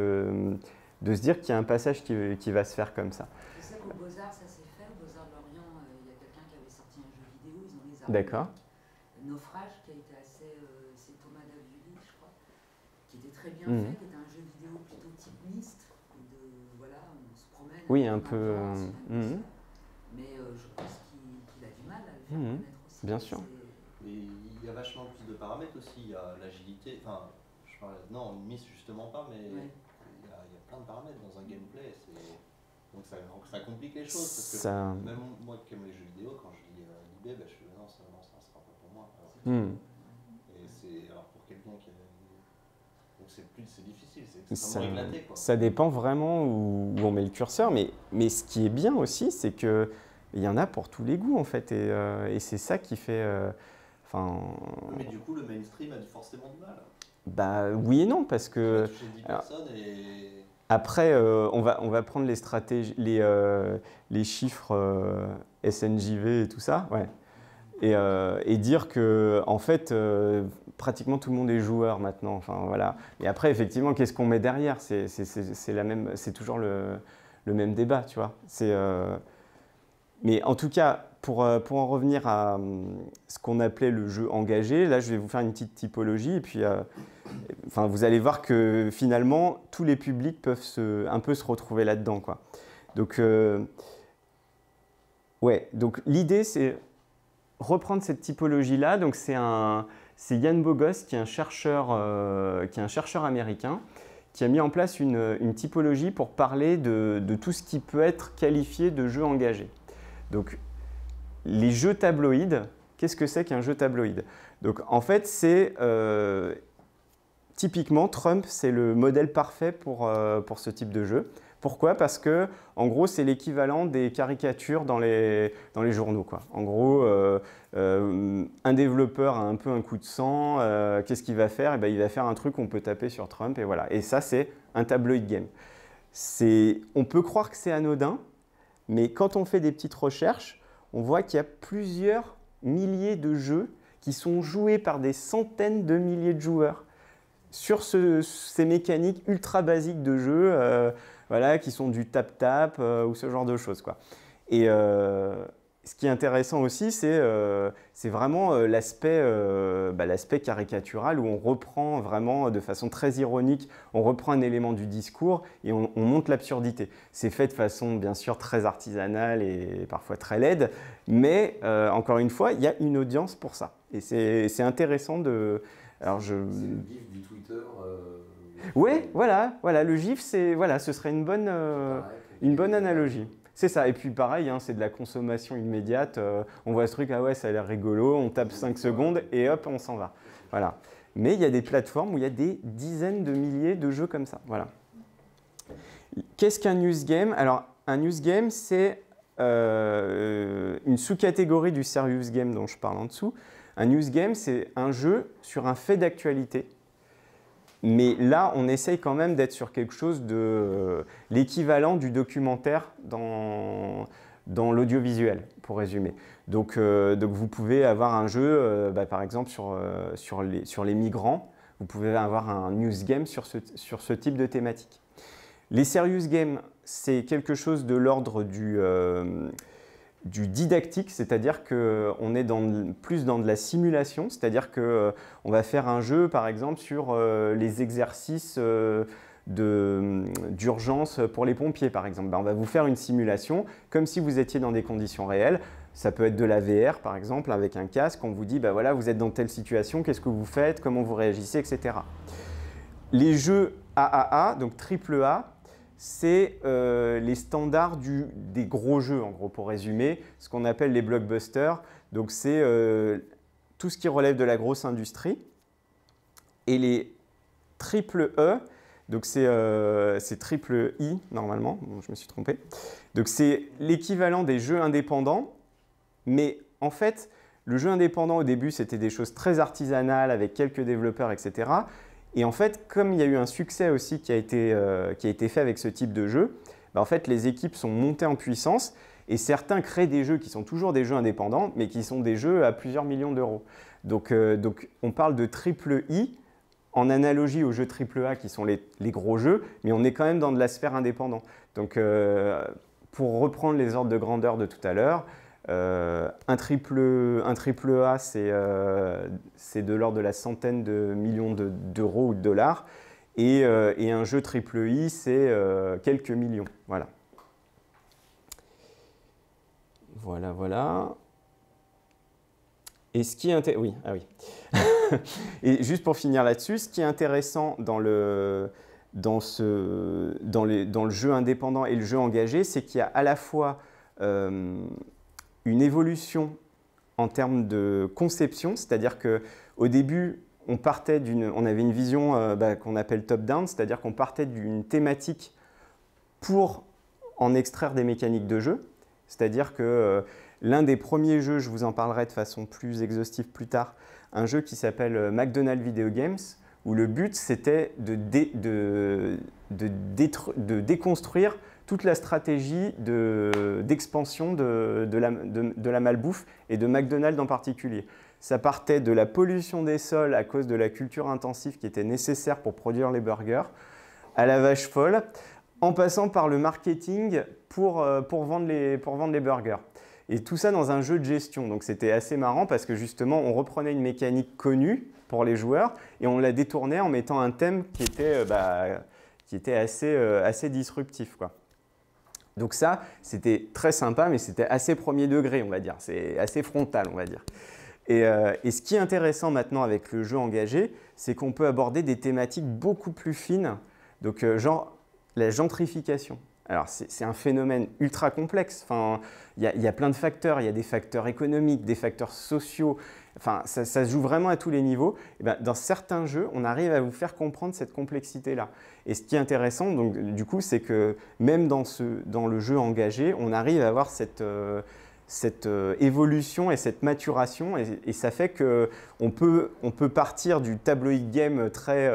se dire qu'il y a un passage qui va se faire comme ça. Je sais qu'au Beaux-Arts, ça s'est fait. Au Beaux-Arts de Lorient, il y a quelqu'un qui avait sorti un jeu vidéo, ils ont les armes. D'accord. Naufrage, qui a été assez... c'est Thomas Davuli, je crois, qui était très bien fait, qui était un jeu vidéo plutôt type Myst, voilà, on se promène... Oui, un peu... Mais je pense qu'il a du mal à le faire connaître aussi. Bien sûr. Et il y a vachement plus de paramètres aussi, il y a l'agilité, enfin, non, Myst justement pas, mais il y a plein de paramètres dans un gameplay, donc ça complique les choses, parce que même moi qui aime les jeux vidéo, quand je lis l'IB, je fais non, ça sera pas pour moi. Et alors pour quelqu'un qui donc c'est difficile, c'est extrêmement éclaté, quoi. Ça dépend vraiment où on met le curseur, mais ce qui est bien aussi, c'est qu'il y en a pour tous les goûts en fait, et c'est ça qui fait... Mais du coup, le mainstream a forcément du mal. Bah oui et non, parce que... Tu vas toucher 10 personnes et... Après, on va prendre les stratégies, les chiffres SNJV et tout ça, ouais. Et dire que en fait, pratiquement tout le monde est joueur maintenant. Enfin voilà. Et après, effectivement, qu'est-ce qu'on met derrière? C'est toujours le même débat, tu vois. Mais en tout cas, pour en revenir à ce qu'on appelait le jeu engagé, là, je vais vous faire une petite typologie et puis, vous allez voir que finalement, tous les publics peuvent un peu se retrouver là-dedans, quoi. Donc, donc l'idée, c'est reprendre cette typologie-là. Donc, c'est Yann Bogos, qui est un chercheur américain, qui a mis en place une typologie pour parler de tout ce qui peut être qualifié de jeu engagé. Donc, les jeux tabloïds, qu'est-ce que c'est qu'un jeu tabloïd? Donc, en fait, c'est typiquement Trump, c'est le modèle parfait pour ce type de jeu. Pourquoi? Parce que, en gros, c'est l'équivalent des caricatures dans les journaux, quoi. En gros, un développeur a un peu un coup de sang, qu'est-ce qu'il va faire? Eh ben, il va faire un truc qu'on peut taper sur Trump, et voilà. Et ça, c'est un tabloid game. On peut croire que c'est anodin, mais quand on fait des petites recherches, on voit qu'il y a plusieurs milliers de jeux qui sont joués par des centaines de milliers de joueurs sur ces mécaniques ultra basiques de jeu, voilà, qui sont du tap-tap ou ce genre de choses, quoi. Et ce qui est intéressant aussi, c'est vraiment l'aspect caricatural où on reprend vraiment de façon très ironique, on reprend un élément du discours et on montre l'absurdité. C'est fait de façon bien sûr très artisanale et parfois très laide, mais encore une fois, il y a une audience pour ça. Et c'est intéressant de... Alors C'est le gif du Twitter. Ouais, voilà, le gif, ce serait une bonne analogie. C'est ça, et puis pareil, hein, c'est de la consommation immédiate, on voit ce truc, ah ouais, ça a l'air rigolo, on tape 5 secondes et hop, on s'en va. Voilà. Mais il y a des plateformes où il y a des dizaines de milliers de jeux comme ça. Voilà. Qu'est-ce qu'un news game? Alors, un news game, c'est une sous-catégorie du serious game dont je parle en dessous. Un news game, c'est un jeu sur un fait d'actualité. Mais là, on essaye quand même d'être sur quelque chose de l'équivalent du documentaire dans l'audiovisuel, pour résumer. Donc vous pouvez avoir un jeu, par exemple, sur les migrants. Vous pouvez avoir un news game sur ce type de thématique. Les serious games, c'est quelque chose de l'ordre du didactique, c'est-à-dire qu'on est plus dans de la simulation, c'est-à-dire qu'on va faire un jeu, par exemple, sur les exercices d'urgence pour les pompiers, par exemple. On va vous faire une simulation, comme si vous étiez dans des conditions réelles. Ça peut être de la VR, par exemple, avec un casque. On vous dit, bah voilà, vous êtes dans telle situation, qu'est-ce que vous faites, comment vous réagissez, etc. Les jeux AAA, donc AAA, c'est les standards des gros jeux, en gros, pour résumer, ce qu'on appelle les blockbusters. Donc, c'est tout ce qui relève de la grosse industrie. Et les triple E, donc c'est triple I, normalement, bon, je me suis trompé. Donc, c'est l'équivalent des jeux indépendants, mais en fait, le jeu indépendant, au début, c'était des choses très artisanales, avec quelques développeurs, etc. Et en fait, comme il y a eu un succès aussi qui a été fait avec ce type de jeu, en fait, les équipes sont montées en puissance et certains créent des jeux qui sont toujours des jeux indépendants, mais qui sont des jeux à plusieurs millions d'euros. Donc, on parle de triple I en analogie aux jeux triple A qui sont les gros jeux, mais on est quand même dans de la sphère indépendante. Donc, pour reprendre les ordres de grandeur de tout à l'heure, un triple A, c'est de l'ordre de la centaine de millions d'euros ou de dollars. Et un jeu triple I, c'est quelques millions. Voilà. Voilà. Et ce qui est oui. Et juste pour finir là-dessus, ce qui est intéressant dans le jeu indépendant et le jeu engagé, c'est qu'il y a à la fois une évolution en termes de conception, c'est-à-dire qu'au début, on avait une vision qu'on appelle top-down, c'est-à-dire qu'on partait d'une thématique pour en extraire des mécaniques de jeu. C'est-à-dire que l'un des premiers jeux, je vous en parlerai de façon plus exhaustive plus tard, un jeu qui s'appelle McDonald's Video Games, où le but c'était de déconstruire toute la stratégie d'expansion de la malbouffe et de McDonald's en particulier. Ça partait de la pollution des sols à cause de la culture intensive qui était nécessaire pour produire les burgers, à la vache folle, en passant par le marketing pour vendre les burgers. Et tout ça dans un jeu de gestion. Donc c'était assez marrant parce que justement, on reprenait une mécanique connue pour les joueurs et on la détournait en mettant un thème qui était assez disruptif, quoi. Donc ça, c'était très sympa, mais c'était assez premier degré, on va dire. C'est assez frontal, on va dire. Et ce qui est intéressant maintenant avec le jeu engagé, c'est qu'on peut aborder des thématiques beaucoup plus fines, donc genre la gentrification. Alors c'est un phénomène ultra complexe, enfin, il y a plein de facteurs, il y a des facteurs économiques, des facteurs sociaux, enfin, ça se joue vraiment à tous les niveaux. Et ben, dans certains jeux, on arrive à vous faire comprendre cette complexité-là. Et ce qui est intéressant, donc, du coup, c'est que même dans le jeu engagé, on arrive à avoir cette évolution et cette maturation, et ça fait qu'on peut partir du tabloïd game très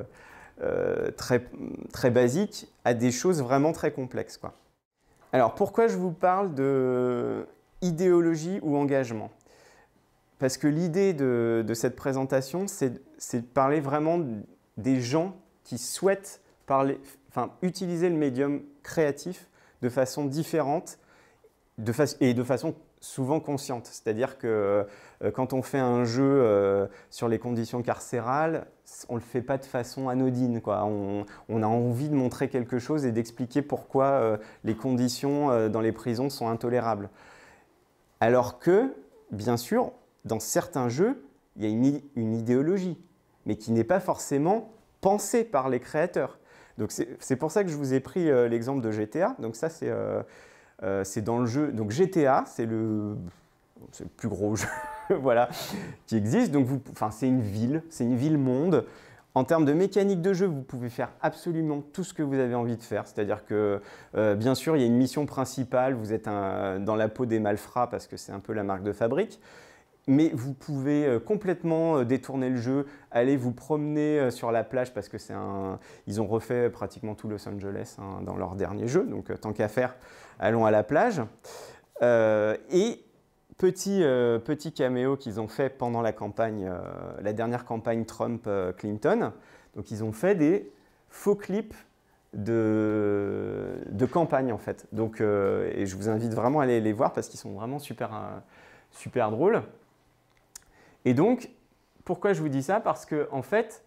basique à des choses vraiment très complexes, quoi. Alors, pourquoi je vous parle de idéologie ou engagement? Parce que l'idée de cette présentation, c'est de parler vraiment des gens qui souhaitent utiliser le médium créatif de façon différente et de façon souvent consciente. C'est-à-dire que quand on fait un jeu sur les conditions carcérales, on ne le fait pas de façon anodine, quoi. On a envie de montrer quelque chose et d'expliquer pourquoi les conditions dans les prisons sont intolérables. Alors que, bien sûr, dans certains jeux, il y a une idéologie, mais qui n'est pas forcément pensée par les créateurs. Donc c'est pour ça que je vous ai pris l'exemple de GTA. Donc ça, c'est dans le jeu. Donc GTA, c'est le plus gros jeu voilà, qui existe. Donc c'est une ville-monde. En termes de mécanique de jeu, vous pouvez faire absolument tout ce que vous avez envie de faire. C'est-à-dire que, bien sûr, il y a une mission principale. Vous êtes dans la peau des malfrats parce que c'est un peu la marque de fabrique. Mais vous pouvez complètement détourner le jeu, aller vous promener sur la plage parce que ils ont refait pratiquement tout Los Angeles dans leur dernier jeu. Donc, tant qu'à faire, allons à la plage. Et petit caméo qu'ils ont fait pendant la campagne, la dernière campagne Trump-Clinton. Donc, ils ont fait des faux clips de campagne en fait. Donc, et je vous invite vraiment à aller les voir parce qu'ils sont vraiment super, super drôles. Et donc, pourquoi je vous dis ça? Parce que en fait,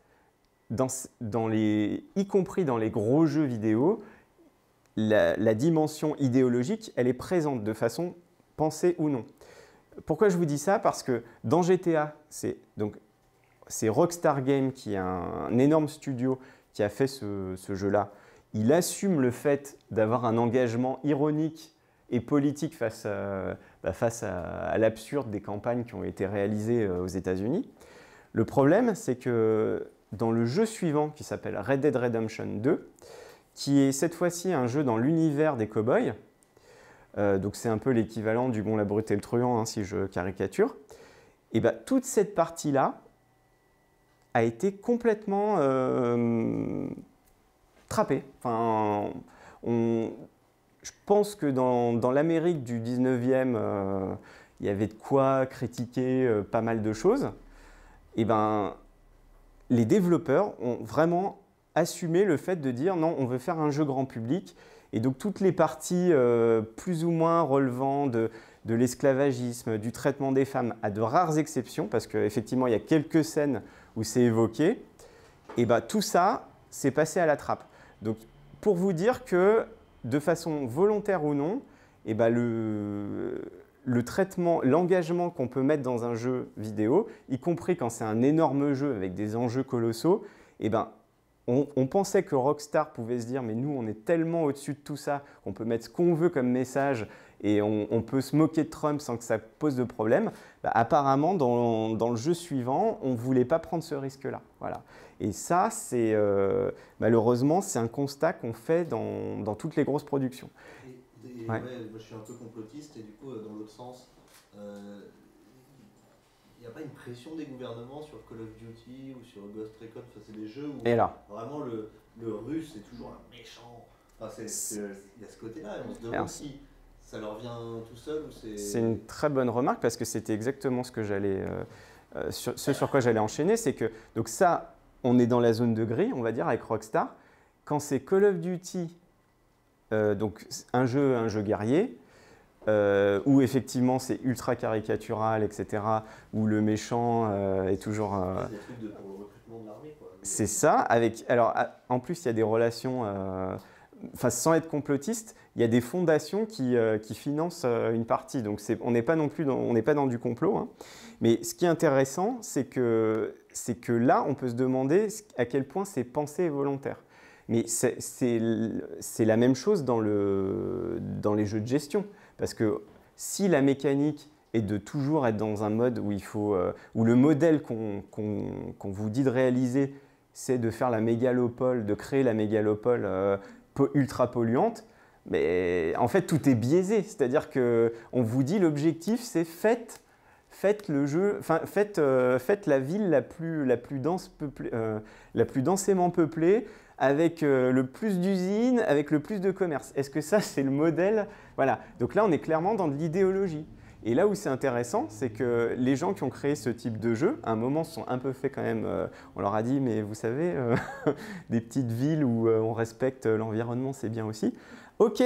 y compris dans les gros jeux vidéo, la dimension idéologique, elle est présente de façon pensée ou non. Pourquoi je vous dis ça? Parce que dans GTA, c'est Rockstar Games qui est un énorme studio qui a fait ce jeu-là. Il assume le fait d'avoir un engagement ironique et politique face à l'absurde des campagnes qui ont été réalisées aux États-Unis. Le problème, c'est que dans le jeu suivant, qui s'appelle Red Dead Redemption 2, qui est cette fois-ci un jeu dans l'univers des cow-boys, donc c'est un peu l'équivalent du Bon, la brute et le truand, hein, si je caricature, et ben, toute cette partie-là a été complètement trappée. Enfin, je pense que dans l'Amérique du 19e, il y avait de quoi critiquer pas mal de choses. Et ben, les développeurs ont vraiment assumé le fait de dire non, on veut faire un jeu grand public. Et donc toutes les parties plus ou moins relevant de l'esclavagisme, du traitement des femmes, à de rares exceptions, parce qu'effectivement il y a quelques scènes où c'est évoqué, et ben, tout ça, c'est passé à la trappe. Donc pour vous dire que de façon volontaire ou non, et ben, le traitement, l'engagement qu'on peut mettre dans un jeu vidéo, y compris quand c'est un énorme jeu avec des enjeux colossaux, et ben, on pensait que Rockstar pouvait se dire mais nous on est tellement au-dessus de tout ça qu'on peut mettre ce qu'on veut comme message et on peut se moquer de Trump sans que ça pose de problème. Bah, apparemment dans le jeu suivant on ne voulait pas prendre ce risque-là. Voilà. Et ça c'est malheureusement c'est un constat qu'on fait dans toutes les grosses productions. Ouais. Moi je suis un peu complotiste et du coup dans l'autre sens, il n'y a pas une pression des gouvernements sur Call of Duty ou sur Ghost Recon? Enfin, c'est des jeux où vraiment le russe est toujours un méchant. Enfin, il y a ce côté-là et on se demande si ça leur vient tout seul ou c'est... C'est une très bonne remarque parce que c'était exactement ce que j'allais, ce sur quoi j'allais enchaîner. C'est que donc ça, on est dans la zone de gris, on va dire, avec Rockstar. Quand c'est Call of Duty, donc un jeu guerrier, où effectivement c'est ultra caricatural, etc., où le méchant est toujours... C'est des trucs pour le recrutement de l'armée, quoi. C'est ça, alors en plus il y a des relations, enfin sans être complotiste, il y a des fondations qui financent une partie, donc on n'est pas non plus on n'est pas dans du complot, hein. Mais ce qui est intéressant, c'est que là on peut se demander à quel point c'est pensé et volontaire. Mais c'est la même chose dans les jeux de gestion. Parce que si la mécanique est de toujours être dans un mode où où le modèle qu'on vous dit de réaliser, c'est de faire la mégalopole, de créer la mégalopole ultra polluante, mais en fait tout est biaisé. C'est-à-dire qu'on vous dit l'objectif c'est faites le jeu, faites la ville la plus densément peuplée, avec le plus d'usines, avec le plus de commerce. Est-ce que ça, c'est le modèle? Voilà. Donc là, on est clairement dans de l'idéologie. Et là où c'est intéressant, c'est que les gens qui ont créé ce type de jeu, à un moment, se sont un peu fait quand même... on leur a dit, mais vous savez, des petites villes où on respecte l'environnement, c'est bien aussi. Ok.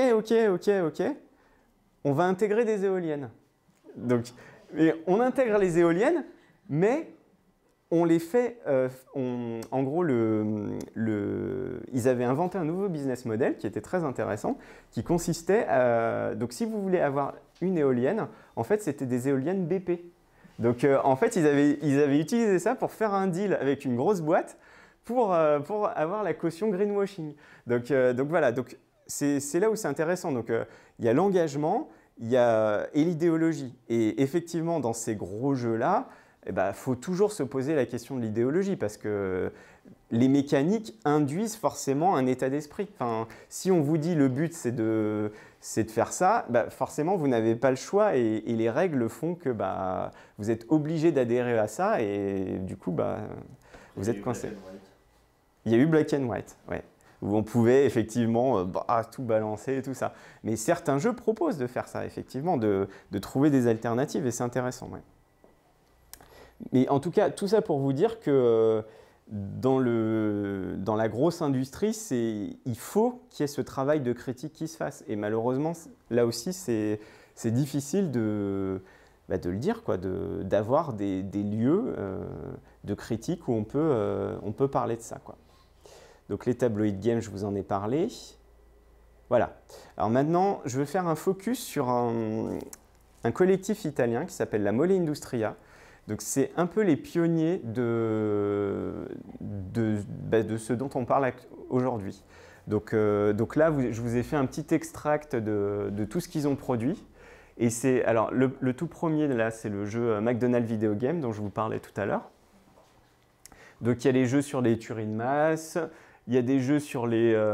On va intégrer des éoliennes. Donc, on intègre les éoliennes, mais... on les fait, en gros, ils avaient inventé un nouveau business model qui était très intéressant, qui consistait donc si vous voulez avoir une éolienne, en fait c'était des éoliennes BP. Donc en fait ils avaient utilisé ça pour faire un deal avec une grosse boîte pour avoir la caution greenwashing. Donc voilà, donc c'est là où c'est intéressant. Donc il y a l'engagement, et l'idéologie. Et effectivement dans ces gros jeux-là, faut toujours se poser la question de l'idéologie parce que les mécaniques induisent forcément un état d'esprit. Enfin, si on vous dit le but c'est de faire ça, forcément vous n'avez pas le choix et les règles font que vous êtes obligé d'adhérer à ça et du coup vous êtes coincé. Il y a eu Black and White, ouais, où on pouvait effectivement tout balancer et tout ça. Mais certains jeux proposent de faire ça, effectivement, de trouver des alternatives et c'est intéressant. Ouais. Mais en tout cas, tout ça pour vous dire que dans la grosse industrie, il faut qu'il y ait ce travail de critique qui se fasse. Et malheureusement, là aussi, c'est difficile de le dire, d'avoir des lieux de critique où on peut parler de ça, quoi. Donc les tabloïd games, je vous en ai parlé. Voilà. Alors maintenant, je vais faire un focus sur un collectif italien qui s'appelle la Mole Industria. Donc c'est un peu les pionniers de ce dont on parle aujourd'hui. Donc là, je vous ai fait un petit extract de tout ce qu'ils ont produit. Et alors le tout premier là, c'est le jeu McDonald's Video Game dont je vous parlais tout à l'heure. Donc il y a les jeux sur les tueries de masse, il y a des jeux sur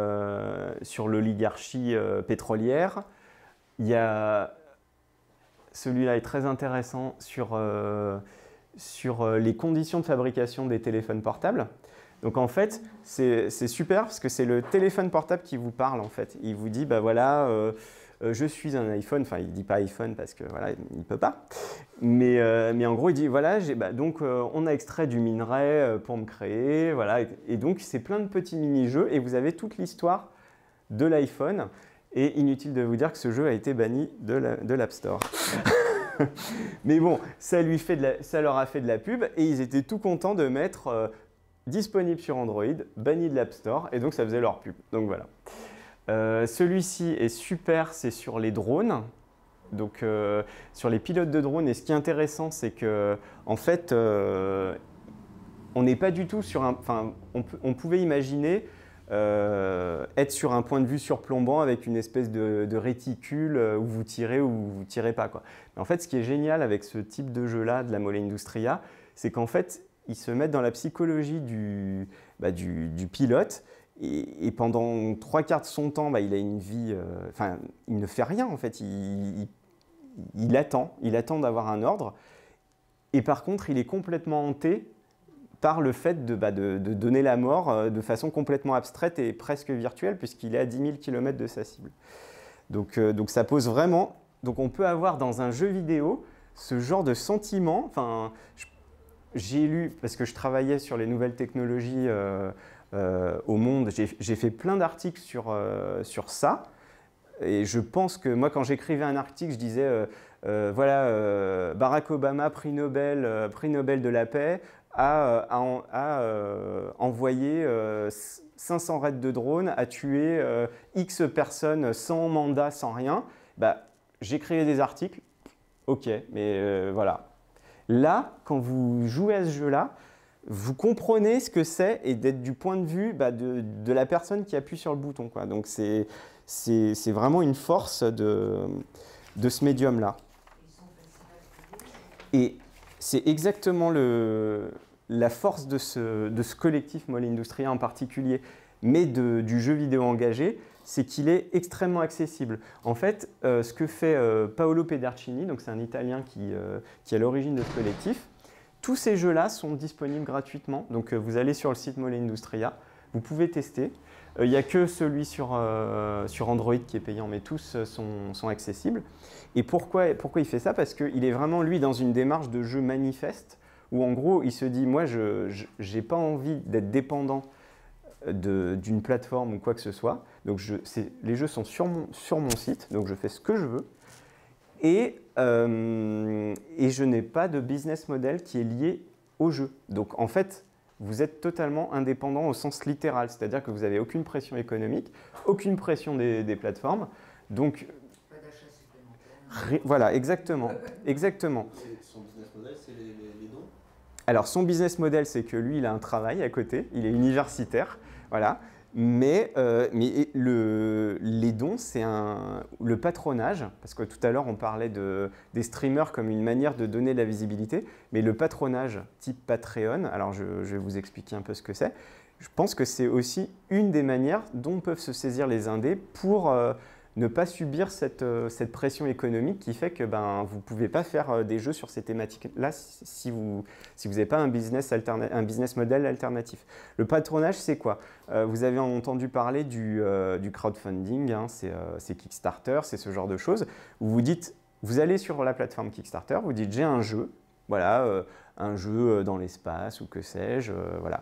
l'oligarchie pétrolière. Il y a celui-là est très intéressant sur les conditions de fabrication des téléphones portables. Donc en fait, c'est super parce que c'est le téléphone portable qui vous parle en fait. Il vous dit, bah voilà, je suis un iPhone, enfin il ne dit pas iPhone parce que voilà, il ne peut pas. Mais en gros, il dit, voilà, donc on a extrait du minerai pour me créer, voilà. Et donc c'est plein de petits mini-jeux et vous avez toute l'histoire de l'iPhone. Et inutile de vous dire que ce jeu a été banni de l'App Store. Mais bon, ça leur a fait de la pub et ils étaient tout contents de mettre disponible sur Android, banni de l'App Store, et donc ça faisait leur pub. Donc voilà. Celui-ci est super, c'est sur les drones, donc sur les pilotes de drones. Et ce qui est intéressant, c'est que en fait, on n'est pas du tout sur un. Enfin, on pouvait imaginer être sur un point de vue surplombant avec une espèce de réticule où vous tirez ou vous tirez pas, quoi. Mais en fait, ce qui est génial avec ce type de jeu-là, de la Mole Industria, c'est qu'en fait, ils se mettent dans la psychologie du pilote et pendant 3/4 de son temps, il a une vie, il ne fait rien en fait, il attend d'avoir un ordre et par contre, il est complètement hanté par le fait de donner la mort de façon complètement abstraite et presque virtuelle puisqu'il est à 10 000 km de sa cible. Donc ça pose vraiment, donc on peut avoir dans un jeu vidéo ce genre de sentiment, enfin, j'ai lu, parce que je travaillais sur les nouvelles technologies au monde, j'ai fait plein d'articles sur ça. Et je pense que moi, quand j'écrivais un article, je disais, voilà, Barack Obama, prix Nobel de la paix, a envoyé 500 raids de drones, a tué X personnes sans mandat, sans rien. J'écrivais des articles, ok, mais voilà. Là, quand vous jouez à ce jeu-là, vous comprenez ce que c'est et d'être du point de vue de la personne qui appuie sur le bouton, quoi. Donc c'est vraiment une force de ce médium-là. Et c'est exactement la force de ce collectif Mole Industria en particulier, mais du jeu vidéo engagé, c'est qu'il est extrêmement accessible. En fait, ce que fait Paolo Pedercini, donc c'est un Italien qui est à l'origine de ce collectif, tous ces jeux-là sont disponibles gratuitement. Donc vous allez sur le site Mole Industria, vous pouvez tester. Il n'y a que celui sur Android qui est payant, mais tous sont accessibles. Et pourquoi il fait ça? Parce qu'il est vraiment, lui, dans une démarche de jeu manifeste, où en gros, il se dit, moi, je n'ai pas envie d'être dépendant d'une plateforme ou quoi que ce soit. Donc les jeux sont sur mon site, donc je fais ce que je veux. Et je n'ai pas de business model qui est lié au jeu. Donc en fait, vous êtes totalement indépendant au sens littéral, c'est-à-dire que vous n'avez aucune pression économique, aucune pression des plateformes. Donc, pas d'achat supplémentaire. Voilà, exactement. Exactement. Et son business model, c'est les dons? Alors son business model, c'est que lui, il a un travail à côté, il est universitaire, voilà. Mais les dons, c'est le patronage, parce que tout à l'heure on parlait des streamers comme une manière de donner de la visibilité, mais le patronage type Patreon, alors je vais vous expliquer un peu ce que c'est. Je pense que c'est aussi une des manières dont peuvent se saisir les indés pour ne pas subir cette pression économique qui fait que vous ne pouvez pas faire des jeux sur ces thématiques-là si vous n'avez pas un business model alternatif. Le patronage, c'est quoi? Vous avez entendu parler du crowdfunding, hein, c'est Kickstarter, c'est ce genre de choses, où vous allez sur la plateforme Kickstarter, vous dites j'ai un jeu, voilà, un jeu dans l'espace ou que sais-je, voilà.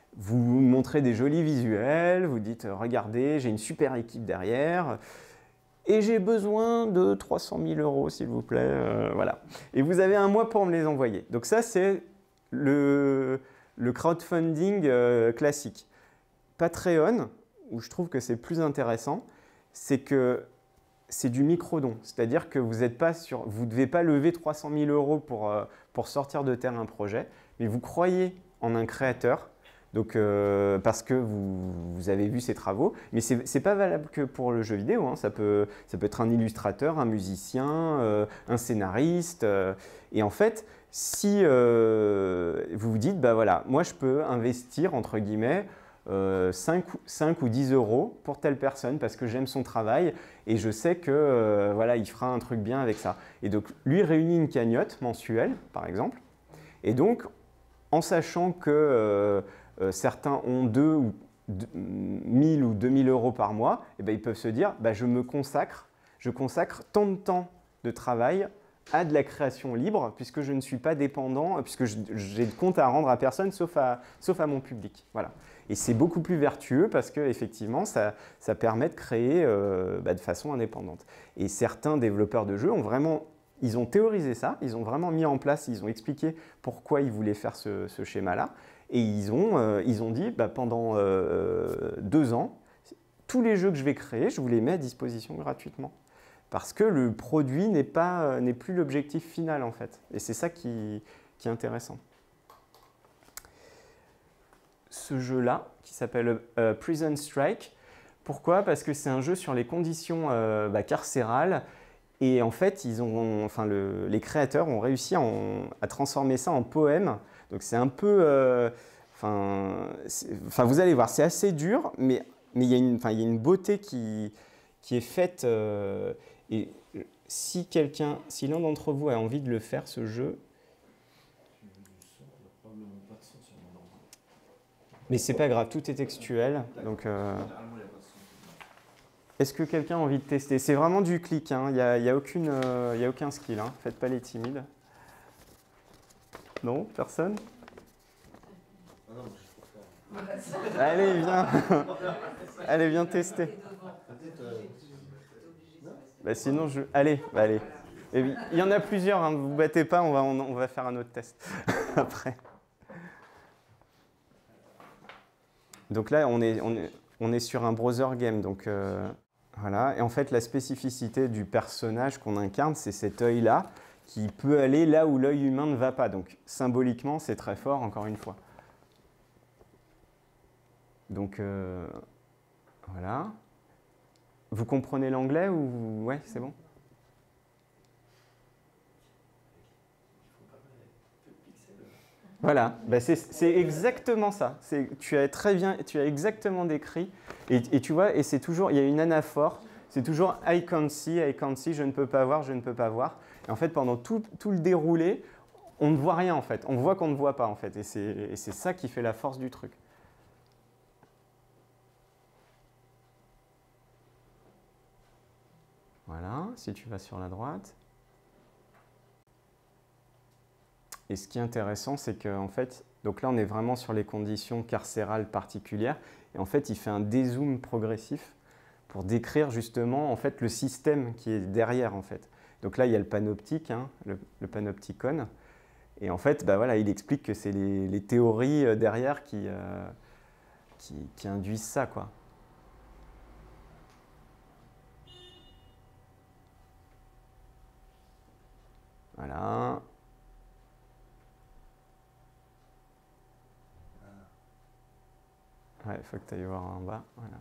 vous montrez des jolis visuels, vous dites « Regardez, j'ai une super équipe derrière et j'ai besoin de 300 000 € s'il vous plaît. Voilà. Et vous avez un mois pour me les envoyer. Donc ça, c'est le crowdfunding classique. Patreon, où je trouve que c'est plus intéressant, c'est que c'est du micro-don. C'est-à-dire que vous ne devez pas lever 300 000 € pour sortir de terre un projet, mais vous croyez en un créateur, donc, parce que vous avez vu ses travaux. Mais ce n'est pas valable que pour le jeu vidéo, hein. Ça peut être un illustrateur, un musicien, un scénariste. Et en fait, si vous vous dites, bah voilà, moi je peux investir, entre guillemets, 5 ou 10 € pour telle personne parce que j'aime son travail et je sais que voilà, il fera un truc bien avec ça. Et donc, lui réunit une cagnotte mensuelle, par exemple. Et donc, en sachant que certains ont 1000 ou 2000 € par mois, et ben, ils peuvent se dire bah, je consacre tant de temps de travail à de la création libre puisque je ne suis pas dépendant, puisque j'ai de compte à rendre à personne sauf à mon public. Voilà. Et c'est beaucoup plus vertueux parce qu'effectivement, ça permet de créer de façon indépendante. Et certains développeurs de jeux ils ont théorisé ça, ils ont vraiment mis en place, ils ont expliqué pourquoi ils voulaient faire ce schéma-là. Et ils ont dit, bah, pendant 2 ans, tous les jeux que je vais créer, je vous les mets à disposition gratuitement. Parce que le produit n'est plus l'objectif final, en fait. Et c'est ça qui est intéressant. Ce jeu-là, qui s'appelle Prison Strike, pourquoi? Parce que c'est un jeu sur les conditions carcérales. Et en fait, les créateurs ont réussi à transformer ça en poème. Donc c'est un peu... vous allez voir, c'est assez dur, mais il y a une beauté qui est faite. Et si l'un d'entre vous a envie de le faire, ce jeu... Mais c'est pas grave, tout est textuel. Donc... Est-ce que quelqu'un a envie de tester? C'est vraiment du clic, hein. Il n'y a aucun skill. Hein. Faites pas les timides. Non? Personne? Allez, viens. Allez, viens tester. Bah, sinon, allez. Il y en a plusieurs, hein. Ne vous battez pas, on va faire un autre test après. Donc là, on est sur un browser game, donc... Voilà, et en fait la spécificité du personnage qu'on incarne, c'est cet œil-là qui peut aller là où l'œil humain ne va pas. Donc symboliquement, c'est très fort, encore une fois. Donc voilà. Vous comprenez l'anglais ou... Ouais, c'est bon? Voilà, bah c'est exactement ça. Tu as exactement décrit. Et tu vois, et c'est toujours, il y a une anaphore, c'est toujours I can't see, je ne peux pas voir, je ne peux pas voir. Et en fait, pendant tout le déroulé, on ne voit rien en fait. On voit qu'on ne voit pas en fait. Et c'est ça qui fait la force du truc. Voilà, si tu vas sur la droite. Et ce qui est intéressant, c'est qu'en fait, donc là, on est vraiment sur les conditions carcérales particulières. Et en fait, il fait un dézoom progressif pour décrire justement en fait, le système qui est derrière. En fait. Donc là, il y a le panoptique, hein, le panopticon. Et en fait, bah voilà, il explique que c'est les théories derrière qui induisent ça, quoi. Voilà. Ouais, il faut que tu ailles voir en bas. Voilà.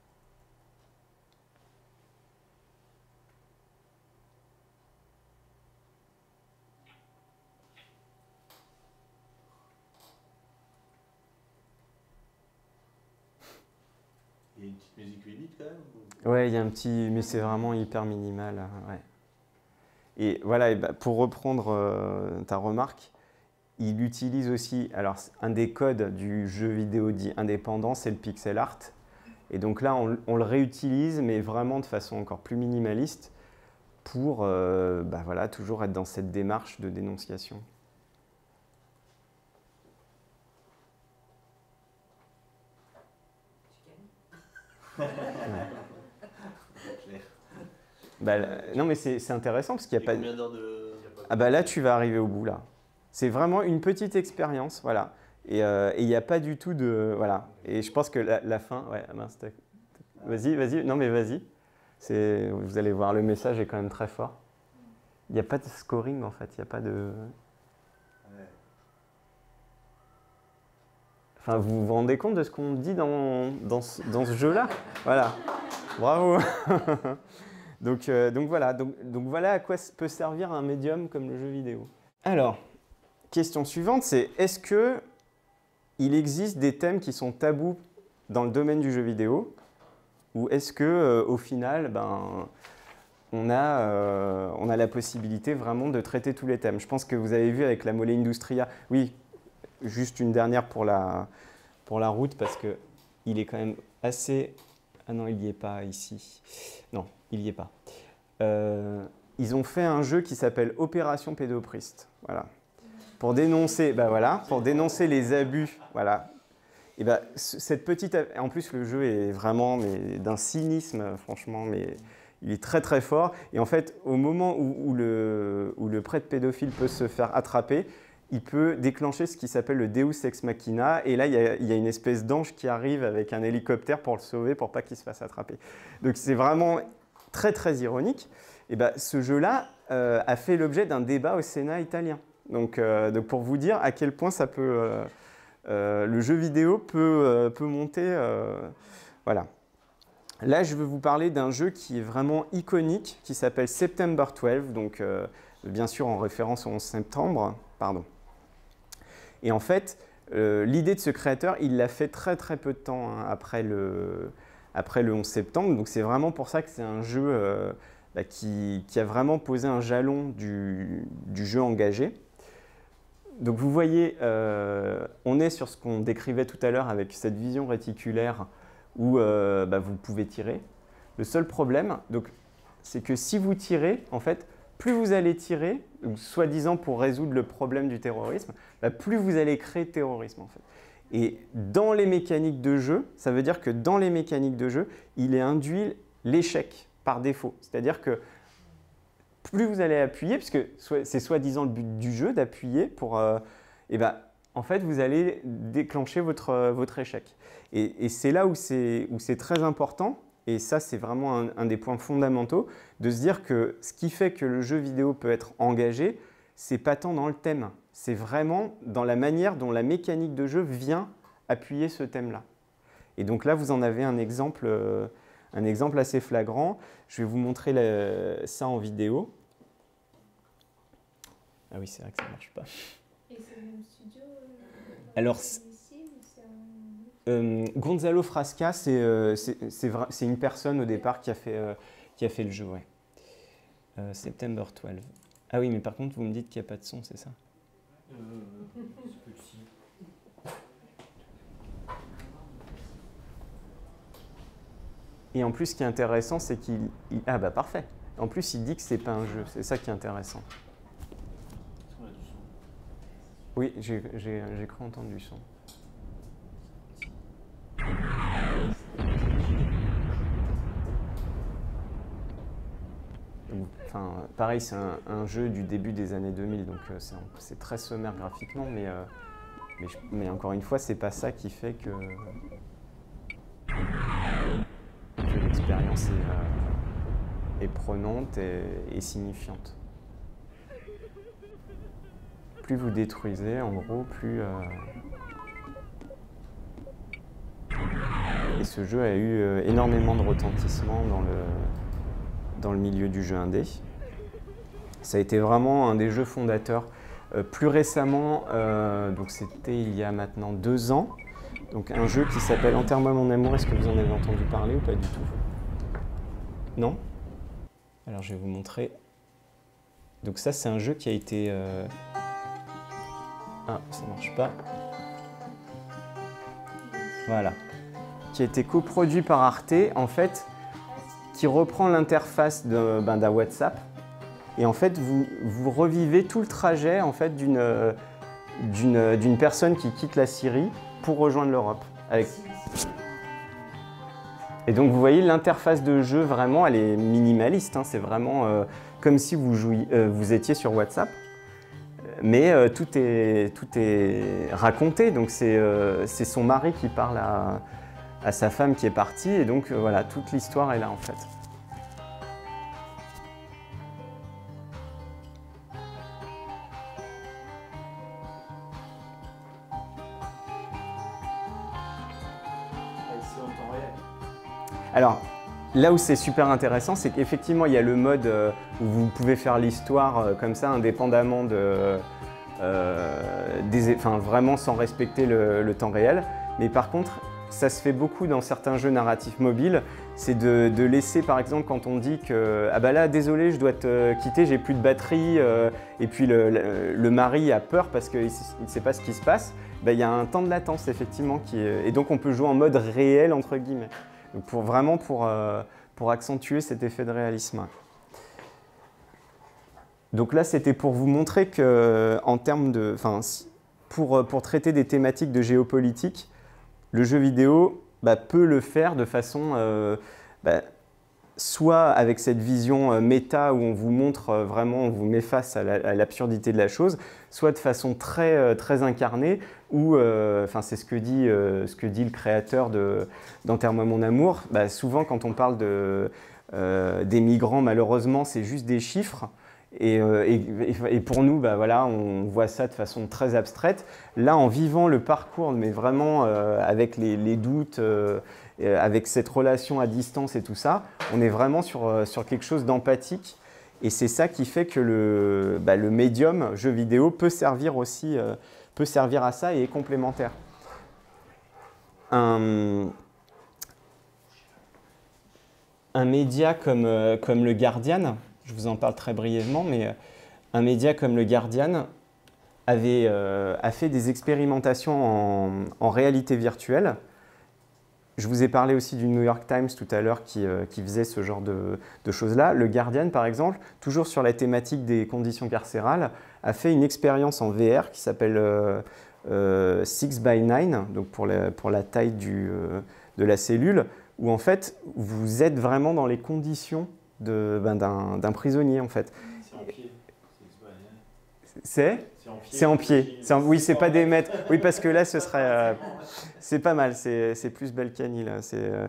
Il y a une petite musique 8 bits quand même? Ouais, il y a un petit, mais c'est vraiment hyper minimal. Ouais. Et voilà, et bah, pour reprendre ta remarque, il utilise aussi, alors un des codes du jeu vidéo dit indépendant, c'est le pixel art. Et donc là, on le réutilise, mais vraiment de façon encore plus minimaliste pour bah voilà, toujours être dans cette démarche de dénonciation. Bah, non mais c'est intéressant parce qu'il n'y a pas... Combien d'heures de... Ah bah là tu vas arriver au bout là. C'est vraiment une petite expérience, voilà. Et il n'y a pas du tout de... Voilà. Et je pense que la fin... Ouais, mince, vas-y, non mais vas-y. Vous allez voir, le message est quand même très fort. Il n'y a pas de scoring en fait, il n'y a pas de... Enfin, vous vous rendez compte de ce qu'on dit dans ce jeu-là? Voilà, bravo. donc voilà, voilà à quoi peut servir un médium comme le jeu vidéo. Alors, question suivante, c'est est-ce qu'il existe des thèmes qui sont tabous dans le domaine du jeu vidéo? Ou est-ce qu'au final, on a la possibilité vraiment de traiter tous les thèmes? Je pense que vous avez vu avec la Mole Industria, oui, juste une dernière pour la route, parce qu'il est quand même assez... Ah non, il n'y est pas ici. Non, il n'y est pas. Ils ont fait un jeu qui s'appelle Opération Pédopriste. Voilà. Pour dénoncer, pour dénoncer les abus. Voilà. Et cette petite... En plus, le jeu est vraiment d'un cynisme, franchement, mais il est très très fort. Et en fait, au moment où le prêtre pédophile peut se faire attraper, il peut déclencher ce qui s'appelle le Deus Ex Machina. Et là, il y a une espèce d'ange qui arrive avec un hélicoptère pour le sauver, pour pas qu'il se fasse attraper. Donc c'est vraiment très très ironique. Et ce jeu-là a fait l'objet d'un débat au Sénat italien. Donc pour vous dire à quel point ça peut, le jeu vidéo peut monter. Voilà. Là, je veux vous parler d'un jeu qui est vraiment iconique, qui s'appelle September 12, donc bien sûr en référence au 11 septembre. Pardon. Et en fait, l'idée de ce créateur, il l'a fait très très peu de temps après le 11 septembre. Donc c'est vraiment pour ça que c'est un jeu qui a vraiment posé un jalon du jeu engagé. Donc vous voyez, on est sur ce qu'on décrivait tout à l'heure avec cette vision réticulaire où vous pouvez tirer. Le seul problème, c'est que si vous tirez, en fait, plus vous allez tirer, soi-disant pour résoudre le problème du terrorisme, plus vous allez créer de terrorisme en fait. Et dans les mécaniques de jeu, ça veut dire que dans les mécaniques de jeu, il est induit l'échec par défaut. C'est-à-dire que plus vous allez appuyer, puisque c'est soi-disant le but du jeu d'appuyer pour... en fait, vous allez déclencher votre échec. Et c'est là où c'est très important. Et ça, c'est vraiment un des points fondamentaux, de se dire que ce qui fait que le jeu vidéo peut être engagé, c'est pas tant dans le thème, c'est vraiment dans la manière dont la mécanique de jeu vient appuyer ce thème-là. Et donc là, vous en avez un exemple assez flagrant. Je vais vous montrer ça en vidéo. Ah oui, c'est vrai que ça ne marche pas. Et c'est le même studio Alors, Gonzalo Frasca, c'est une personne au départ qui a fait le jeu. Ouais. September 12. Ah oui, mais par contre, vous me dites qu'il n'y a pas de son, c'est ça? Et en plus, ce qui est intéressant, c'est qu'il... Ah bah parfait. En plus, il dit que c'est pas un jeu. C'est ça qui est intéressant. Oui, j'ai cru entendre du son. Enfin, pareil, c'est un jeu du début des années 2000, donc c'est très sommaire graphiquement, mais encore une fois, c'est pas ça qui fait que l'expérience est prenante et signifiante. Plus vous détruisez, en gros, plus... Et ce jeu a eu énormément de retentissement dans le milieu du jeu indé. Ça a été vraiment un des jeux fondateurs. Plus récemment, donc c'était il y a maintenant 2 ans, donc un jeu qui s'appelle Enterre-moi mon amour. Est-ce que vous en avez entendu parler ou pas du tout? Non? Alors je vais vous montrer. Donc ça, c'est un jeu qui a été... Ah, ça marche pas. Voilà. Qui a été coproduit par Arte, en fait, qui reprend l'interface d'un WhatsApp. Et en fait, vous revivez tout le trajet en fait, d'une personne qui quitte la Syrie pour rejoindre l'Europe. Et donc vous voyez l'interface de jeu vraiment elle est minimaliste, hein, c'est vraiment comme si vous étiez sur WhatsApp. Mais tout est raconté, donc c'est son mari qui parle à sa femme qui est partie, et donc voilà, toute l'histoire est là en fait. Alors, là où c'est super intéressant, c'est qu'effectivement, il y a le mode où vous pouvez faire l'histoire comme ça, indépendamment vraiment sans respecter le temps réel. Mais par contre, ça se fait beaucoup dans certains jeux narratifs mobiles, c'est de laisser, par exemple, quand on dit que « Ah bah là, désolé, je dois te quitter, j'ai plus de batterie et puis le mari a peur parce qu'il ne sait pas ce qui se passe », il y a un temps de latence, effectivement, et donc on peut jouer en mode réel, entre guillemets. Donc pour accentuer cet effet de réalisme. Donc là, c'était pour vous montrer que, en termes de, pour traiter des thématiques de géopolitique, le jeu vidéo peut le faire de façon, soit avec cette vision méta où on vous montre vraiment, on vous met face à l'absurdité de la chose, soit de façon très incarnée, où, c'est ce que dit le créateur d'Enterre-moi mon amour. Souvent, quand on parle des migrants, malheureusement, c'est juste des chiffres. Et pour nous, voilà, on voit ça de façon très abstraite. Là, en vivant le parcours, mais vraiment avec les doutes, avec cette relation à distance et tout ça, on est vraiment sur quelque chose d'empathique. Et c'est ça qui fait que le médium jeu vidéo peut servir aussi, peut servir à ça et est complémentaire. Un média comme le Guardian, je vous en parle très brièvement, mais un média comme le Guardian a fait des expérimentations en réalité virtuelle. Je vous ai parlé aussi du New York Times tout à l'heure qui faisait ce genre de choses-là. Le Guardian, par exemple, toujours sur la thématique des conditions carcérales, a fait une expérience en VR qui s'appelle 6x9, donc pour la taille de la cellule, où en fait, vous êtes vraiment dans les conditions d'un prisonnier, en fait. C'est en pied. C'est en pied. Oui, c'est pas des mètres. Oui, parce que là, ce serait... c'est pas mal, c'est plus Balkany, là.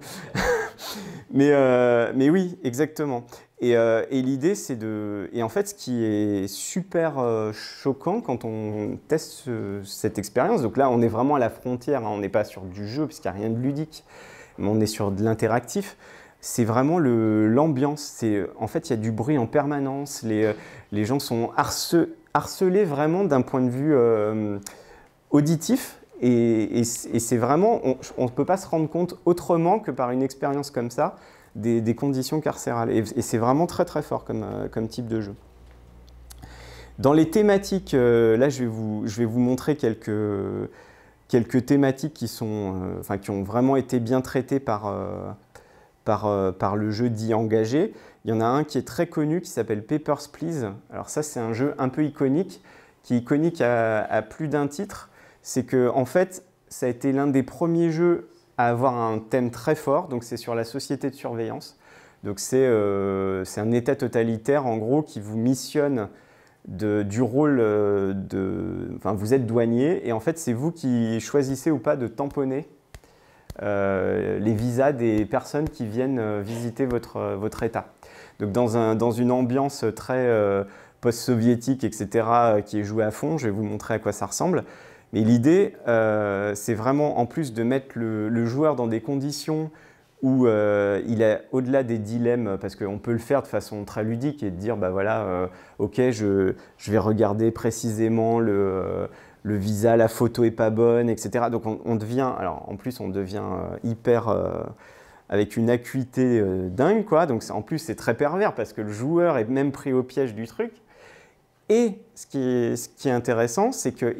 Mais oui, exactement. Et l'idée, c'est de... Et en fait, ce qui est super choquant quand on teste cette expérience, donc là, on est vraiment à la frontière, hein, on n'est pas sur du jeu, puisqu'il n'y a rien de ludique, mais on est sur de l'interactif. C'est vraiment l'ambiance. En fait, il y a du bruit en permanence. Les gens sont harcelés vraiment d'un point de vue auditif. Et c'est vraiment, on ne peut pas se rendre compte autrement que par une expérience comme ça des conditions carcérales. Et c'est vraiment très très fort comme type de jeu. Dans les thématiques, là je vais vous montrer quelques thématiques qui ont vraiment été bien traitées par le jeu dit engagé. Il y en a un qui est très connu qui s'appelle Papers, Please. Alors ça, c'est un jeu un peu iconique, qui est iconique à plus d'un titre. C'est que en fait, ça a été l'un des premiers jeux à avoir un thème très fort. Donc c'est sur la société de surveillance. Donc c'est un État totalitaire en gros qui vous missionne du rôle vous êtes douanier et en fait c'est vous qui choisissez ou pas de tamponner les visas des personnes qui viennent visiter votre État. Donc dans une ambiance très post-soviétique, etc., qui est jouée à fond, je vais vous montrer à quoi ça ressemble. Mais l'idée, c'est vraiment, en plus de mettre le joueur dans des conditions où il est au-delà des dilemmes, parce qu'on peut le faire de façon très ludique et de dire, bah voilà, ok, je vais regarder précisément le visa, la photo est pas bonne, etc. Donc on devient, alors en plus on devient hyper, avec une acuité dingue, quoi. Donc en plus c'est très pervers parce que le joueur est même pris au piège du truc. Et ce qui est intéressant, c'est que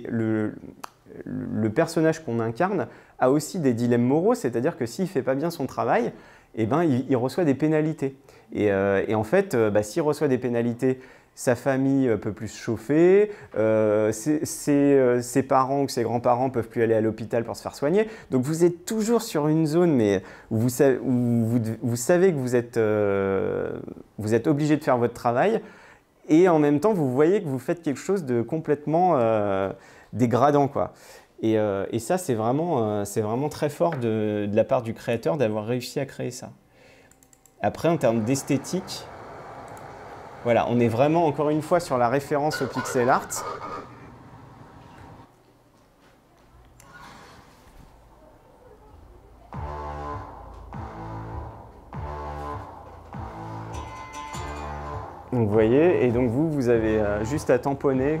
le personnage qu'on incarne a aussi des dilemmes moraux, c'est-à-dire que s'il ne fait pas bien son travail, eh ben, il reçoit des pénalités. Et en fait, s'il reçoit des pénalités, sa famille peut plus se chauffer, ses parents ou ses grands-parents peuvent plus aller à l'hôpital pour se faire soigner. Donc vous êtes toujours sur une zone mais où vous savez que vous êtes obligé de faire votre travail et en même temps vous voyez que vous faites quelque chose de complètement dégradant, quoi. Et ça, c'est vraiment très fort de la part du créateur d'avoir réussi à créer ça. Après, en termes d'esthétique, voilà, on est vraiment, encore une fois, sur la référence au pixel art. Donc, vous voyez, et donc vous avez juste à tamponner.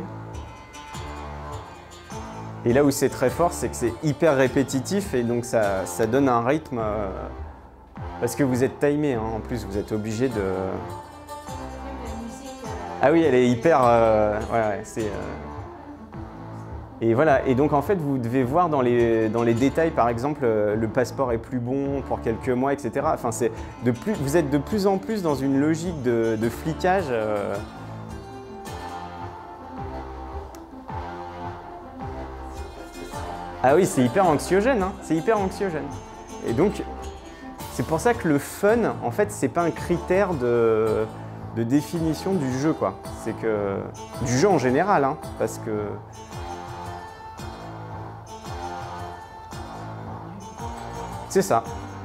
Et là où c'est très fort, c'est que c'est hyper répétitif et donc ça donne un rythme parce que vous êtes timé, hein. En plus vous êtes obligé de... Ah oui, elle est hyper... ouais, c'est... Et voilà, et donc en fait vous devez voir dans les détails, par exemple, le passeport est plus bon pour quelques mois, etc. Enfin, vous êtes de plus en plus dans une logique de flicage. Ah oui, c'est hyper anxiogène, hein. C'est hyper anxiogène. Et donc, c'est pour ça que le fun, en fait, c'est pas un critère de définition du jeu, quoi. C'est que... Du jeu en général, hein, parce que... C'est ça.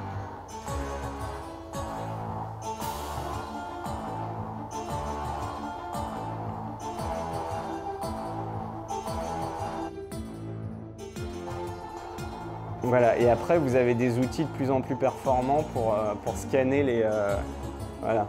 Voilà, et après vous avez des outils de plus en plus performants pour scanner les... voilà.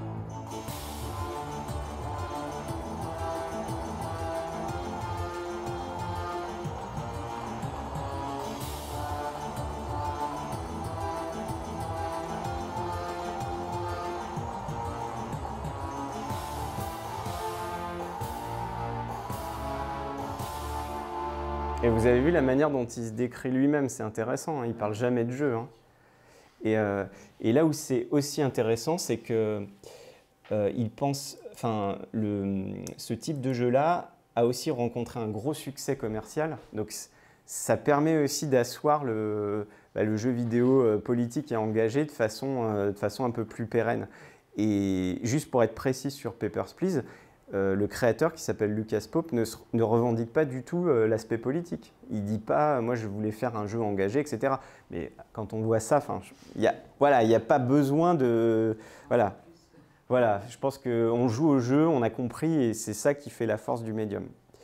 Et vous avez vu la manière dont il se décrit lui-même, c'est intéressant, hein, il ne parle jamais de jeu. Hein. Et là où c'est aussi intéressant, c'est que il pense, enfin, ce type de jeu-là a aussi rencontré un gros succès commercial. Donc ça permet aussi d'asseoir le jeu vidéo politique et engagé de façon un peu plus pérenne. Et juste pour être précis sur Papers, Please, le créateur qui s'appelle Lucas Pope ne revendique pas du tout l'aspect politique. Il ne dit pas « moi je voulais faire un jeu engagé », etc. Mais quand on voit ça, il n'y a pas besoin de... Voilà, je pense qu'on joue au jeu, on a compris et c'est ça qui fait la force du médium.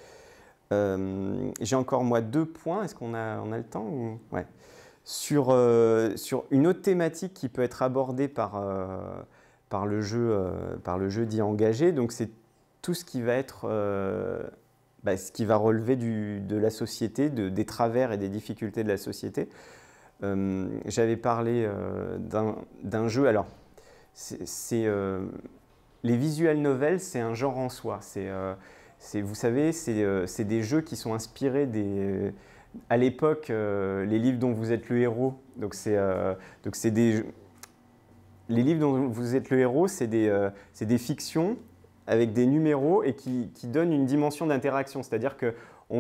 J'ai encore moi 2 points, est-ce qu'on a le temps ou... Ouais. Sur une autre thématique qui peut être abordée par le jeu dit engagé, donc c'est tout ce qui va être, ce qui va relever de la société, des travers et des difficultés de la société. J'avais parlé d'un jeu, alors les visual novels, c'est un genre en soi. Vous savez, c'est des jeux qui sont inspirés à l'époque, les livres dont vous êtes le héros. Donc les livres dont vous êtes le héros, c'est des fictions avec des numéros et qui donnent une dimension d'interaction. C'est-à-dire que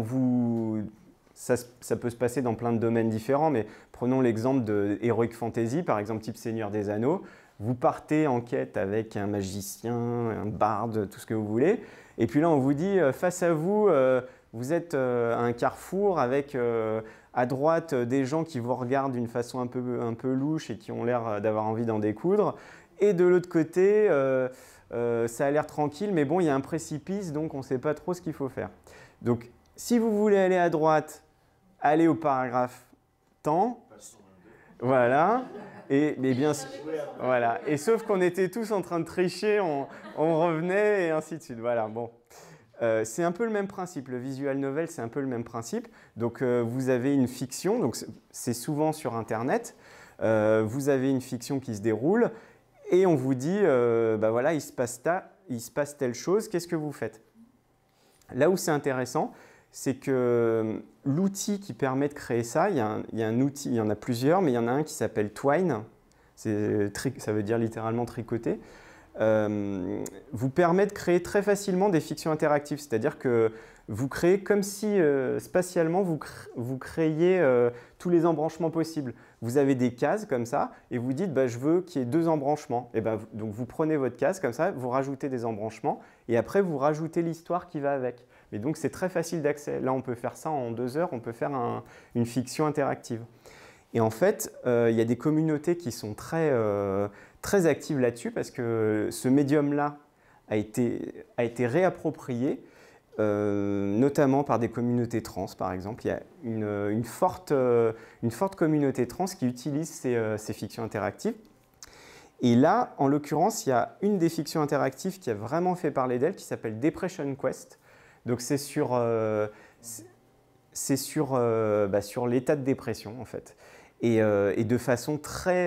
ça peut se passer dans plein de domaines différents, mais prenons l'exemple de Heroic Fantasy, par exemple type Seigneur des Anneaux. Vous partez en quête avec un magicien, un barde, tout ce que vous voulez. Et puis là, on vous dit, face à vous, vous êtes à un carrefour avec à droite des gens qui vous regardent d'une façon un peu louche et qui ont l'air d'avoir envie d'en découdre. Et de l'autre côté, ça a l'air tranquille, mais bon, il y a un précipice, donc on ne sait pas trop ce qu'il faut faire. Donc, si vous voulez aller à droite, allez au paragraphe temps. Voilà. Mais bien sûr, voilà. Et sauf qu'on était tous en train de tricher, on revenait et ainsi de suite. Voilà, bon. C'est un peu le même principe. Le visual novel, c'est un peu le même principe. Donc, vous avez une fiction, donc c'est souvent sur Internet. Vous avez une fiction qui se déroule et on vous dit, voilà, il se passe telle chose, qu'est-ce que vous faites? Là où c'est intéressant, c'est que l'outil qui permet de créer ça, il y a un outil, il y en a plusieurs, mais il y en a un qui s'appelle Twine, ça veut dire littéralement tricoter. vous permet de créer très facilement des fictions interactives. C'est-à-dire que vous créez comme si spatialement vous créiez tous les embranchements possibles. Vous avez des cases comme ça et vous dites je veux qu'il y ait 2 embranchements. Et donc vous prenez votre case comme ça, vous rajoutez des embranchements et après vous rajoutez l'histoire qui va avec. Mais donc c'est très facile d'accès. Là on peut faire ça en 2 heures, on peut faire une fiction interactive. Et en fait, il y a des communautés qui sont très actives là-dessus parce que ce médium-là a été réapproprié, notamment par des communautés trans, par exemple. Il y a une forte communauté trans qui utilise ces fictions interactives. Et là, en l'occurrence, il y a une des fictions interactives qui a vraiment fait parler d'elle, qui s'appelle Depression Quest. Donc c'est sur l'état de dépression, en fait. Et de façon très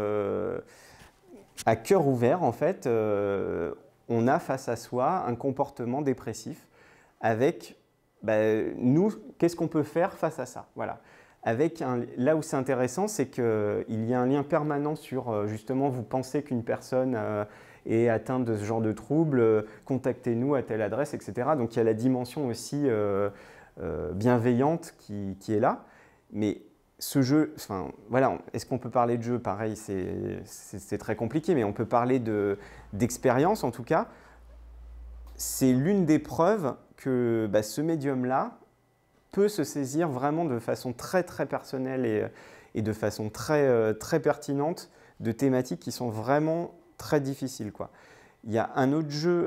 à cœur ouvert, en fait, on a face à soi un comportement dépressif avec, nous, qu'est-ce qu'on peut faire face à ça? Voilà. Là où c'est intéressant, c'est qu'il y a un lien permanent sur, justement, vous pensez qu'une personne est atteinte de ce genre de trouble, contactez-nous à telle adresse, etc. Donc il y a la dimension aussi bienveillante qui est là. Mais ce jeu, voilà, est-ce qu'on peut parler de jeu? Pareil, c'est très compliqué, mais on peut parler d'expérience en tout cas. C'est l'une des preuves que ce médium-là peut se saisir vraiment de façon très très personnelle et de façon très, très pertinente de thématiques qui sont vraiment très difficiles, quoi. Il y a un autre jeu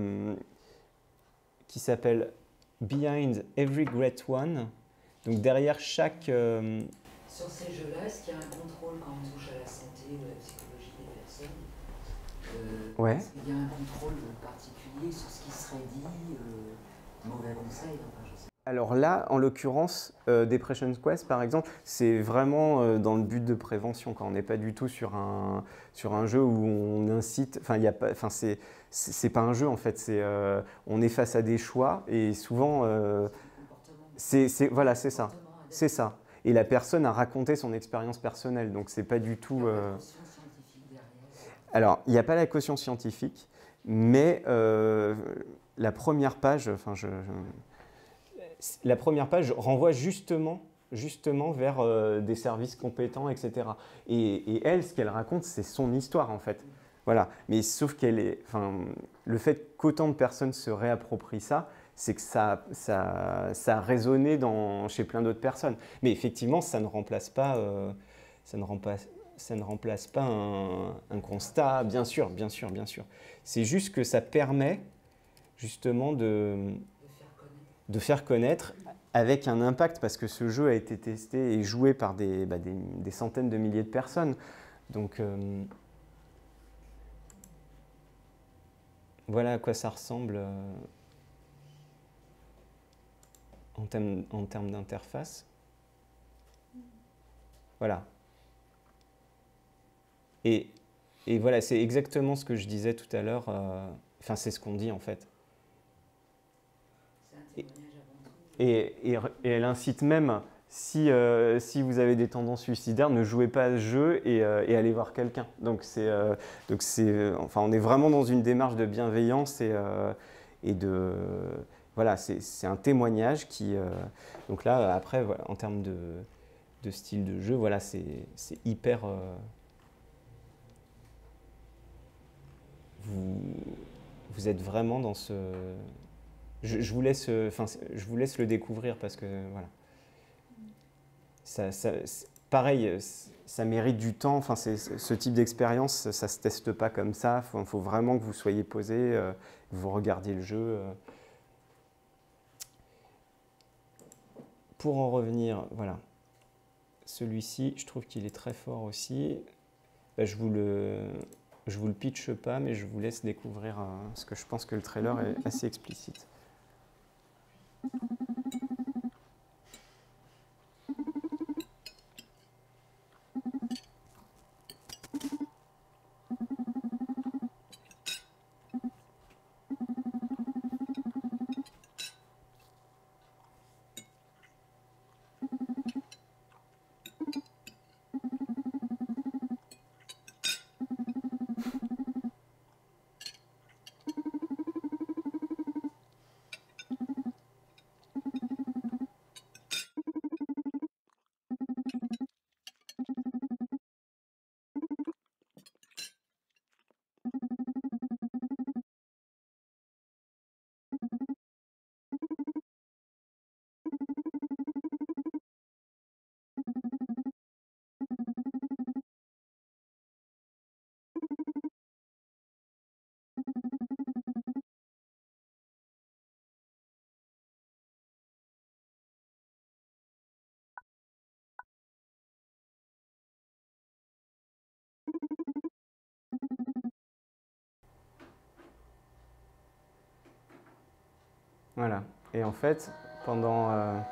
qui s'appelle Behind Every Great One. Donc derrière chaque... Sur ces jeux-là, est-ce qu'il y a un contrôle quand on touche à la santé ou à la psychologie des personnes? Ouais. Est-ce qu'il y a un contrôle particulier sur ce qui serait dit, mauvais conseil, enfin, je sais. Alors là, en l'occurrence, Depression Quest, par exemple, c'est vraiment dans le but de prévention. Quand on n'est pas du tout sur un jeu où on incite... c'est pas un jeu, en fait. On est face à des choix et souvent... voilà, c'est ça. C'est ça. Et la personne a raconté son expérience personnelle, donc c'est pas du tout... Alors, il n'y a pas la caution scientifique, mais la première page, la première page renvoie justement vers des services compétents, etc. Et elle, ce qu'elle raconte, c'est son histoire, en fait. Voilà. Mais sauf le fait qu'autant de personnes se réapproprient ça, c'est que ça a résonné chez plein d'autres personnes. Mais effectivement, ça ne remplace pas, un constat, bien sûr. C'est juste que ça permet justement de faire connaître avec un impact, parce que ce jeu a été testé et joué par des centaines de milliers de personnes. Donc voilà à quoi ça ressemble. En termes d'interface. Voilà. Et voilà, c'est exactement ce que je disais tout à l'heure. C'est ce qu'on dit en fait. Et elle incite même, si vous avez des tendances suicidaires, ne jouez pas à ce jeu et allez voir quelqu'un. Donc on est vraiment dans une démarche de bienveillance et de... Voilà, c'est un témoignage qui... donc là, après, voilà, en termes de style de jeu, voilà, c'est hyper... Vous êtes vraiment dans ce... Je vous laisse le découvrir parce que, voilà. Pareil, ça mérite du temps. Ce type d'expérience, ça ne se teste pas comme ça. Il faut vraiment que vous soyez posé, que vous regardiez le jeu. Pour en revenir, voilà, celui-ci, je trouve qu'il est très fort aussi. Je vous le pitche pas, mais je vous laisse découvrir parce que je pense que le trailer est assez explicite. Voilà. Et en fait, pendant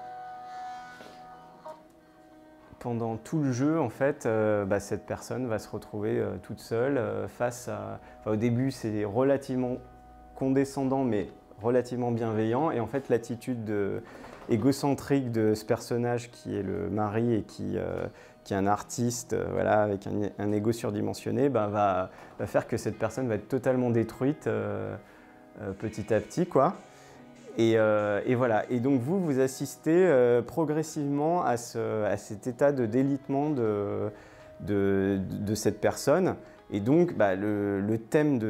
tout le jeu, en fait, cette personne va se retrouver toute seule face à... Enfin, au début, c'est relativement condescendant, mais relativement bienveillant. Et en fait, l'attitude égocentrique de ce personnage qui est le mari et qui est un artiste, voilà, avec un ego surdimensionné, va faire que cette personne va être totalement détruite petit à petit, quoi. Et voilà. Et donc vous assistez progressivement à cet état de délitement de cette personne. Et donc le thème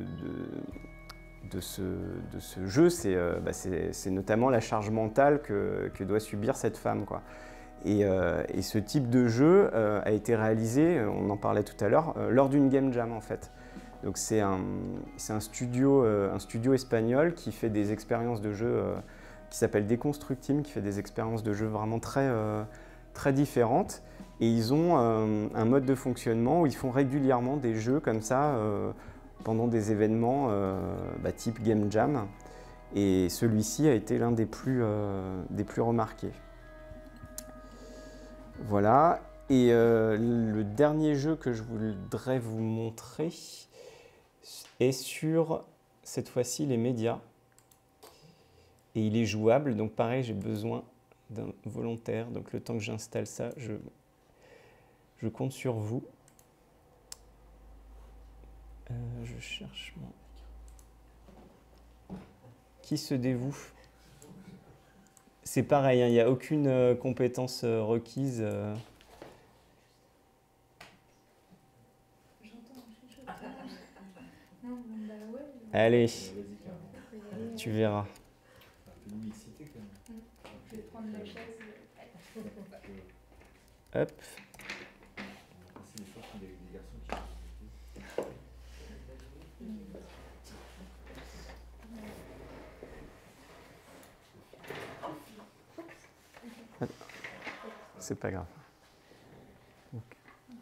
de ce jeu, c'est notamment la charge mentale que doit subir cette femme, quoi. Et ce type de jeu a été réalisé, on en parlait tout à l'heure, lors d'une game jam, en fait. Donc c'est un studio espagnol qui fait des expériences de jeu qui s'appelle Deconstructim, qui fait des expériences de jeu vraiment très différentes. Et ils ont un mode de fonctionnement où ils font régulièrement des jeux comme ça pendant des événements type Game Jam. Et celui-ci a été l'un des plus remarqués. Voilà. Et le dernier jeu que je voudrais vous montrer est sur, cette fois-ci, les médias. Et il est jouable, donc pareil, j'ai besoin d'un volontaire. Donc le temps que j'installe ça, je compte sur vous. Je cherche moi. Qui se dévoue? C'est pareil, hein, il n'y a aucune compétence requise. Allez, tu verras. Hop. C'est pas grave. Okay.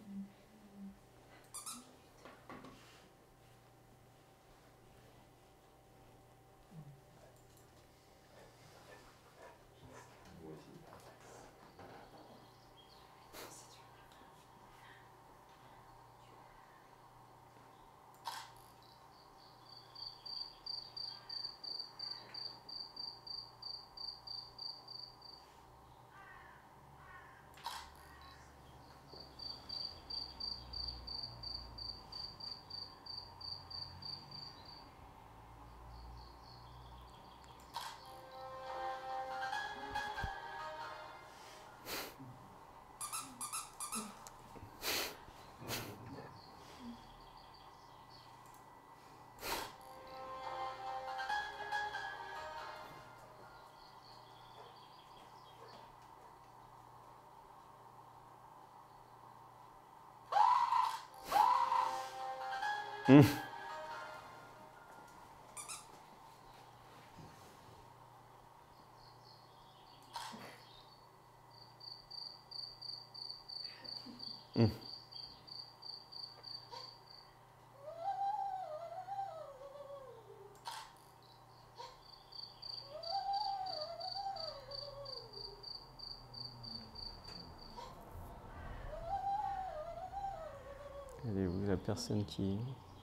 Elle est où la personne qui...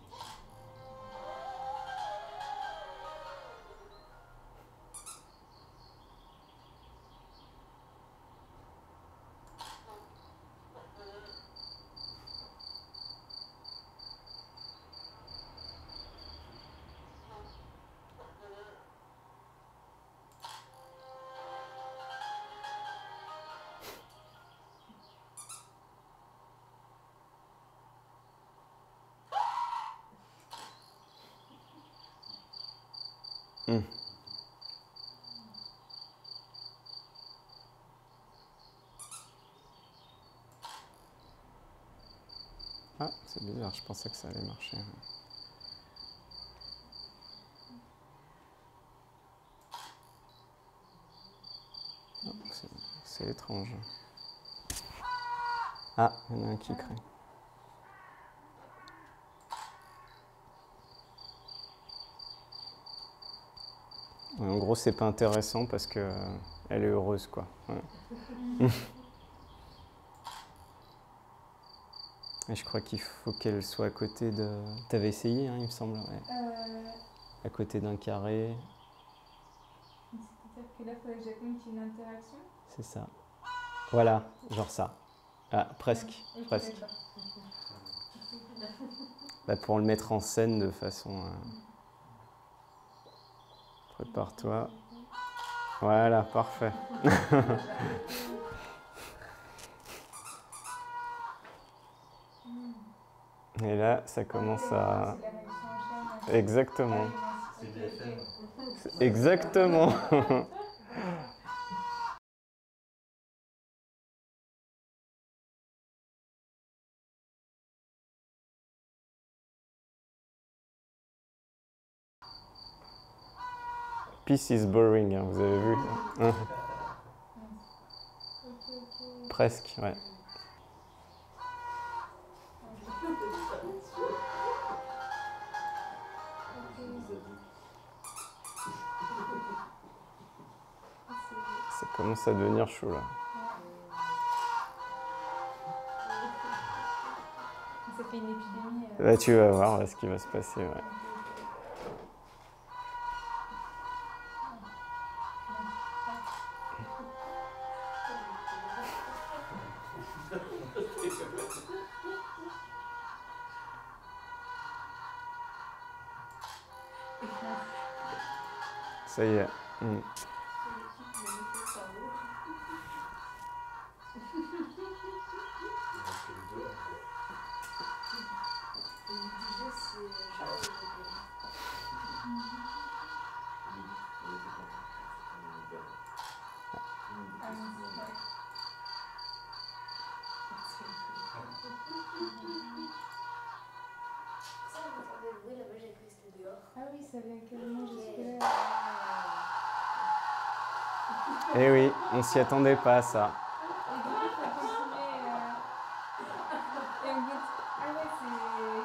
Ah, c'est bizarre, je pensais que ça allait marcher. Oh, c'est étrange. Ah, il y en a un qui crie. En gros, c'est pas intéressant parce que elle est heureuse, quoi. Ouais. Et je crois qu'il faut qu'elle soit à côté de... T'avais essayé, hein, il me semble, ouais. À côté d'un carré. C'est-à-dire que là, il faudrait que j'attende qu'il y ait une interaction. C'est ça. Voilà, genre ça. Ah, presque, Okay, presque. Bah, pour le mettre en scène de façon... Prépare-toi. Voilà, parfait. Et là, ça commence à... Exactement. C'est BFM. Exactement. Peace is boring, hein, vous avez vu. Hein. Presque, ouais. Ça commence à devenir chaud là. Ça fait une épidémie. Là, tu vas voir ce qui va se passer. Ouais. Ça y est. Ah oui, ça vient quasiment jusque-là. Eh oui, on s'y attendait pas à ça. Et donc, il faut continuer. Et en fait, ah ouais, c'est...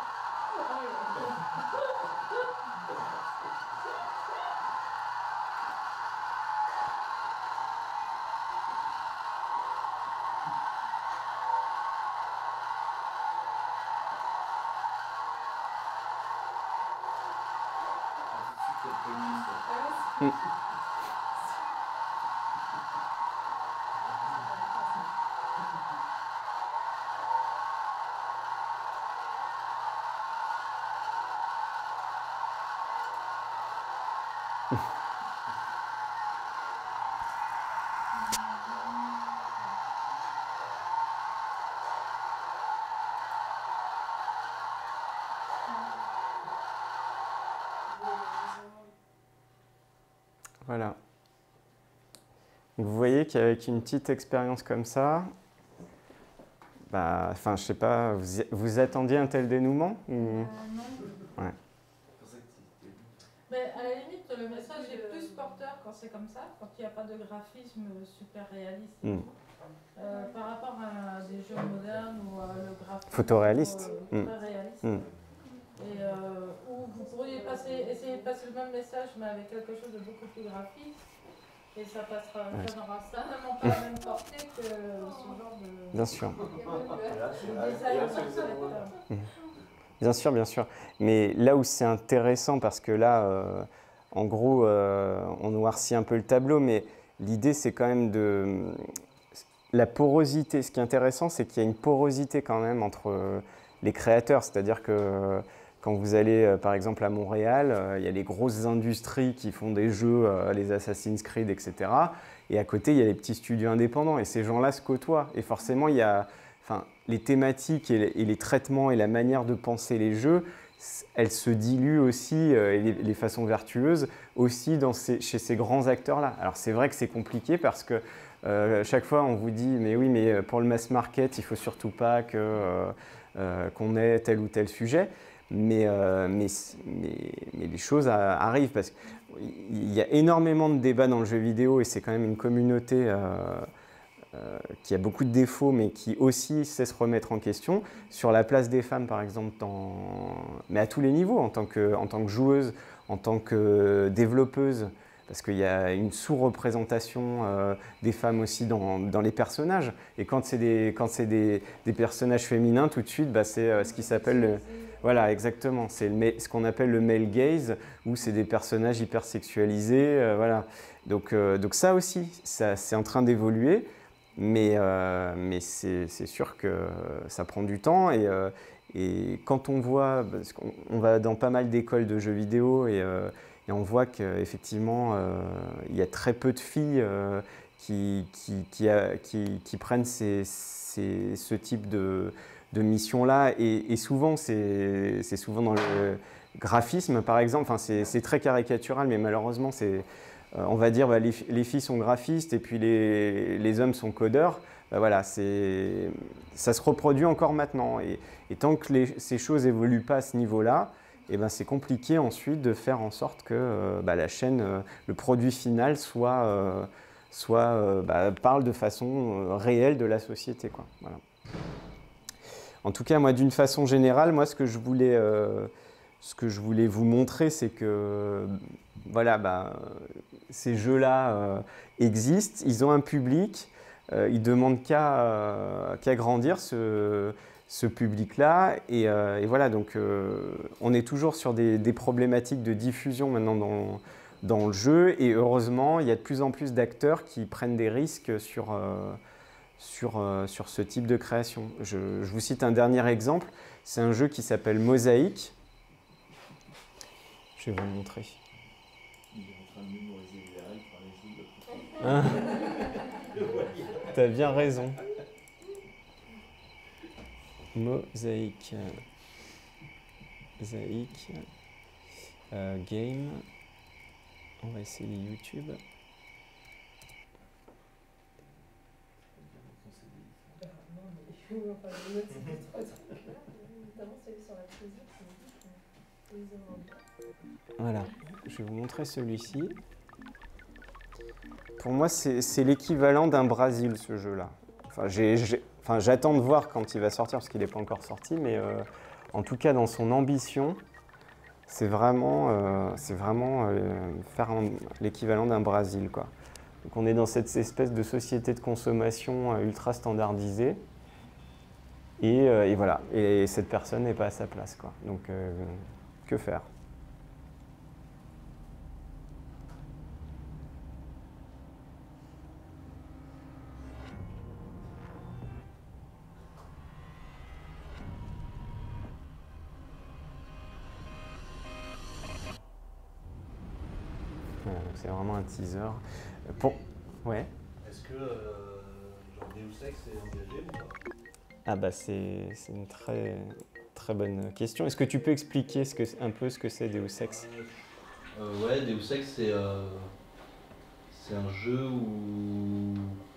Voilà. Donc vous voyez qu'avec une petite expérience comme ça, bah, enfin, je sais pas, vous attendiez un tel dénouement ou... Non. Ouais. Mais à la limite, le message est plus porteur quand c'est comme ça, quand il n'y a pas de graphisme super réaliste. Et tout. Par rapport à des jeux modernes ou à le graphisme photoréaliste. Très réaliste. Et où vous pourriez essayer de passer le même message mais avec quelque chose de beaucoup plus graphique. Et ça passera, ça n'aura certainement pas la même portée que ce genre de... Bien sûr. design. Bien sûr, bien sûr. Mais là où c'est intéressant, parce que là, en gros, on noircit un peu le tableau, mais l'idée, c'est quand même de... La porosité, ce qui est intéressant, c'est qu'il y a une porosité quand même entre les créateurs. C'est-à-dire que quand vous allez, par exemple, à Montréal, il y a les grosses industries qui font des jeux, les Assassin's Creed, etc. Et à côté, il y a les petits studios indépendants. Et ces gens-là se côtoient. Et forcément, il y a... Enfin, les thématiques et les traitements et la manière de penser les jeux, elles se diluent aussi, et les façons vertueuses, aussi chez ces grands acteurs-là. Alors c'est vrai que c'est compliqué parce que chaque fois on vous dit « mais oui, mais pour le mass market, il ne faut surtout pas qu'on ait tel ou tel sujet ». Mais les choses arrivent parce qu'il y a énormément de débats dans le jeu vidéo et c'est quand même une communauté qui a beaucoup de défauts, mais qui aussi sait se remettre en question, sur la place des femmes, par exemple, mais à tous les niveaux, en tant que joueuse, en tant que développeuse, parce qu'il y a une sous-représentation des femmes aussi dans les personnages. Et quand c'est des personnages féminins, tout de suite, bah, c'est ce qui s'appelle... Voilà, exactement. C'est ce qu'on appelle le male gaze, où c'est des personnages hypersexualisés. Voilà. Donc ça aussi, c'est en train d'évoluer. Mais c'est sûr que ça prend du temps et quand on voit, parce qu'on va dans pas mal d'écoles de jeux vidéo et on voit qu'effectivement il y a très peu de filles qui prennent ce type de mission-là et souvent c'est souvent dans le graphisme par exemple, enfin, c'est très caricatural mais malheureusement c'est... on va dire bah, les filles sont graphistes et puis les hommes sont codeurs. Bah, voilà, ça se reproduit encore maintenant. Et tant que ces choses n'évoluent pas à ce niveau-là, eh ben, c'est compliqué ensuite de faire en sorte que bah, la chaîne, le produit final parle de façon réelle de la société, quoi. Voilà. En tout cas, moi, d'une façon générale, moi, ce que je voulais vous montrer, c'est que voilà, bah, ces jeux-là existent, ils ont un public, ils ne demandent qu'à grandir ce public-là. Et voilà, donc on est toujours sur des problématiques de diffusion maintenant dans le jeu. Et heureusement, il y a de plus en plus d'acteurs qui prennent des risques sur ce type de création. Je vous cite un dernier exemple, c'est un jeu qui s'appelle Mosaïque. Je vais vous le montrer. Il est en train de mémoriser les règles par les joues. T'as bien raison. Mosaïque. Game. On va essayer YouTube. Voilà, je vais vous montrer celui-ci. Pour moi, c'est l'équivalent d'un Brésil, ce jeu-là. Enfin, j'attends de voir quand il va sortir, parce qu'il n'est pas encore sorti, mais en tout cas, dans son ambition, c'est vraiment faire l'équivalent d'un Brésil, quoi. Donc on est dans cette espèce de société de consommation ultra standardisée. Et voilà, et cette personne n'est pas à sa place, quoi. Donc, que faire? Voilà, donc c'est vraiment un teaser. Ouais. Est-ce que genre Deus Ex est engagé ou pas? Ah bah c'est une très bonne question. Est-ce que tu peux expliquer un peu ce que c'est Deus Ex? Ouais, Deus Ex c'est un jeu où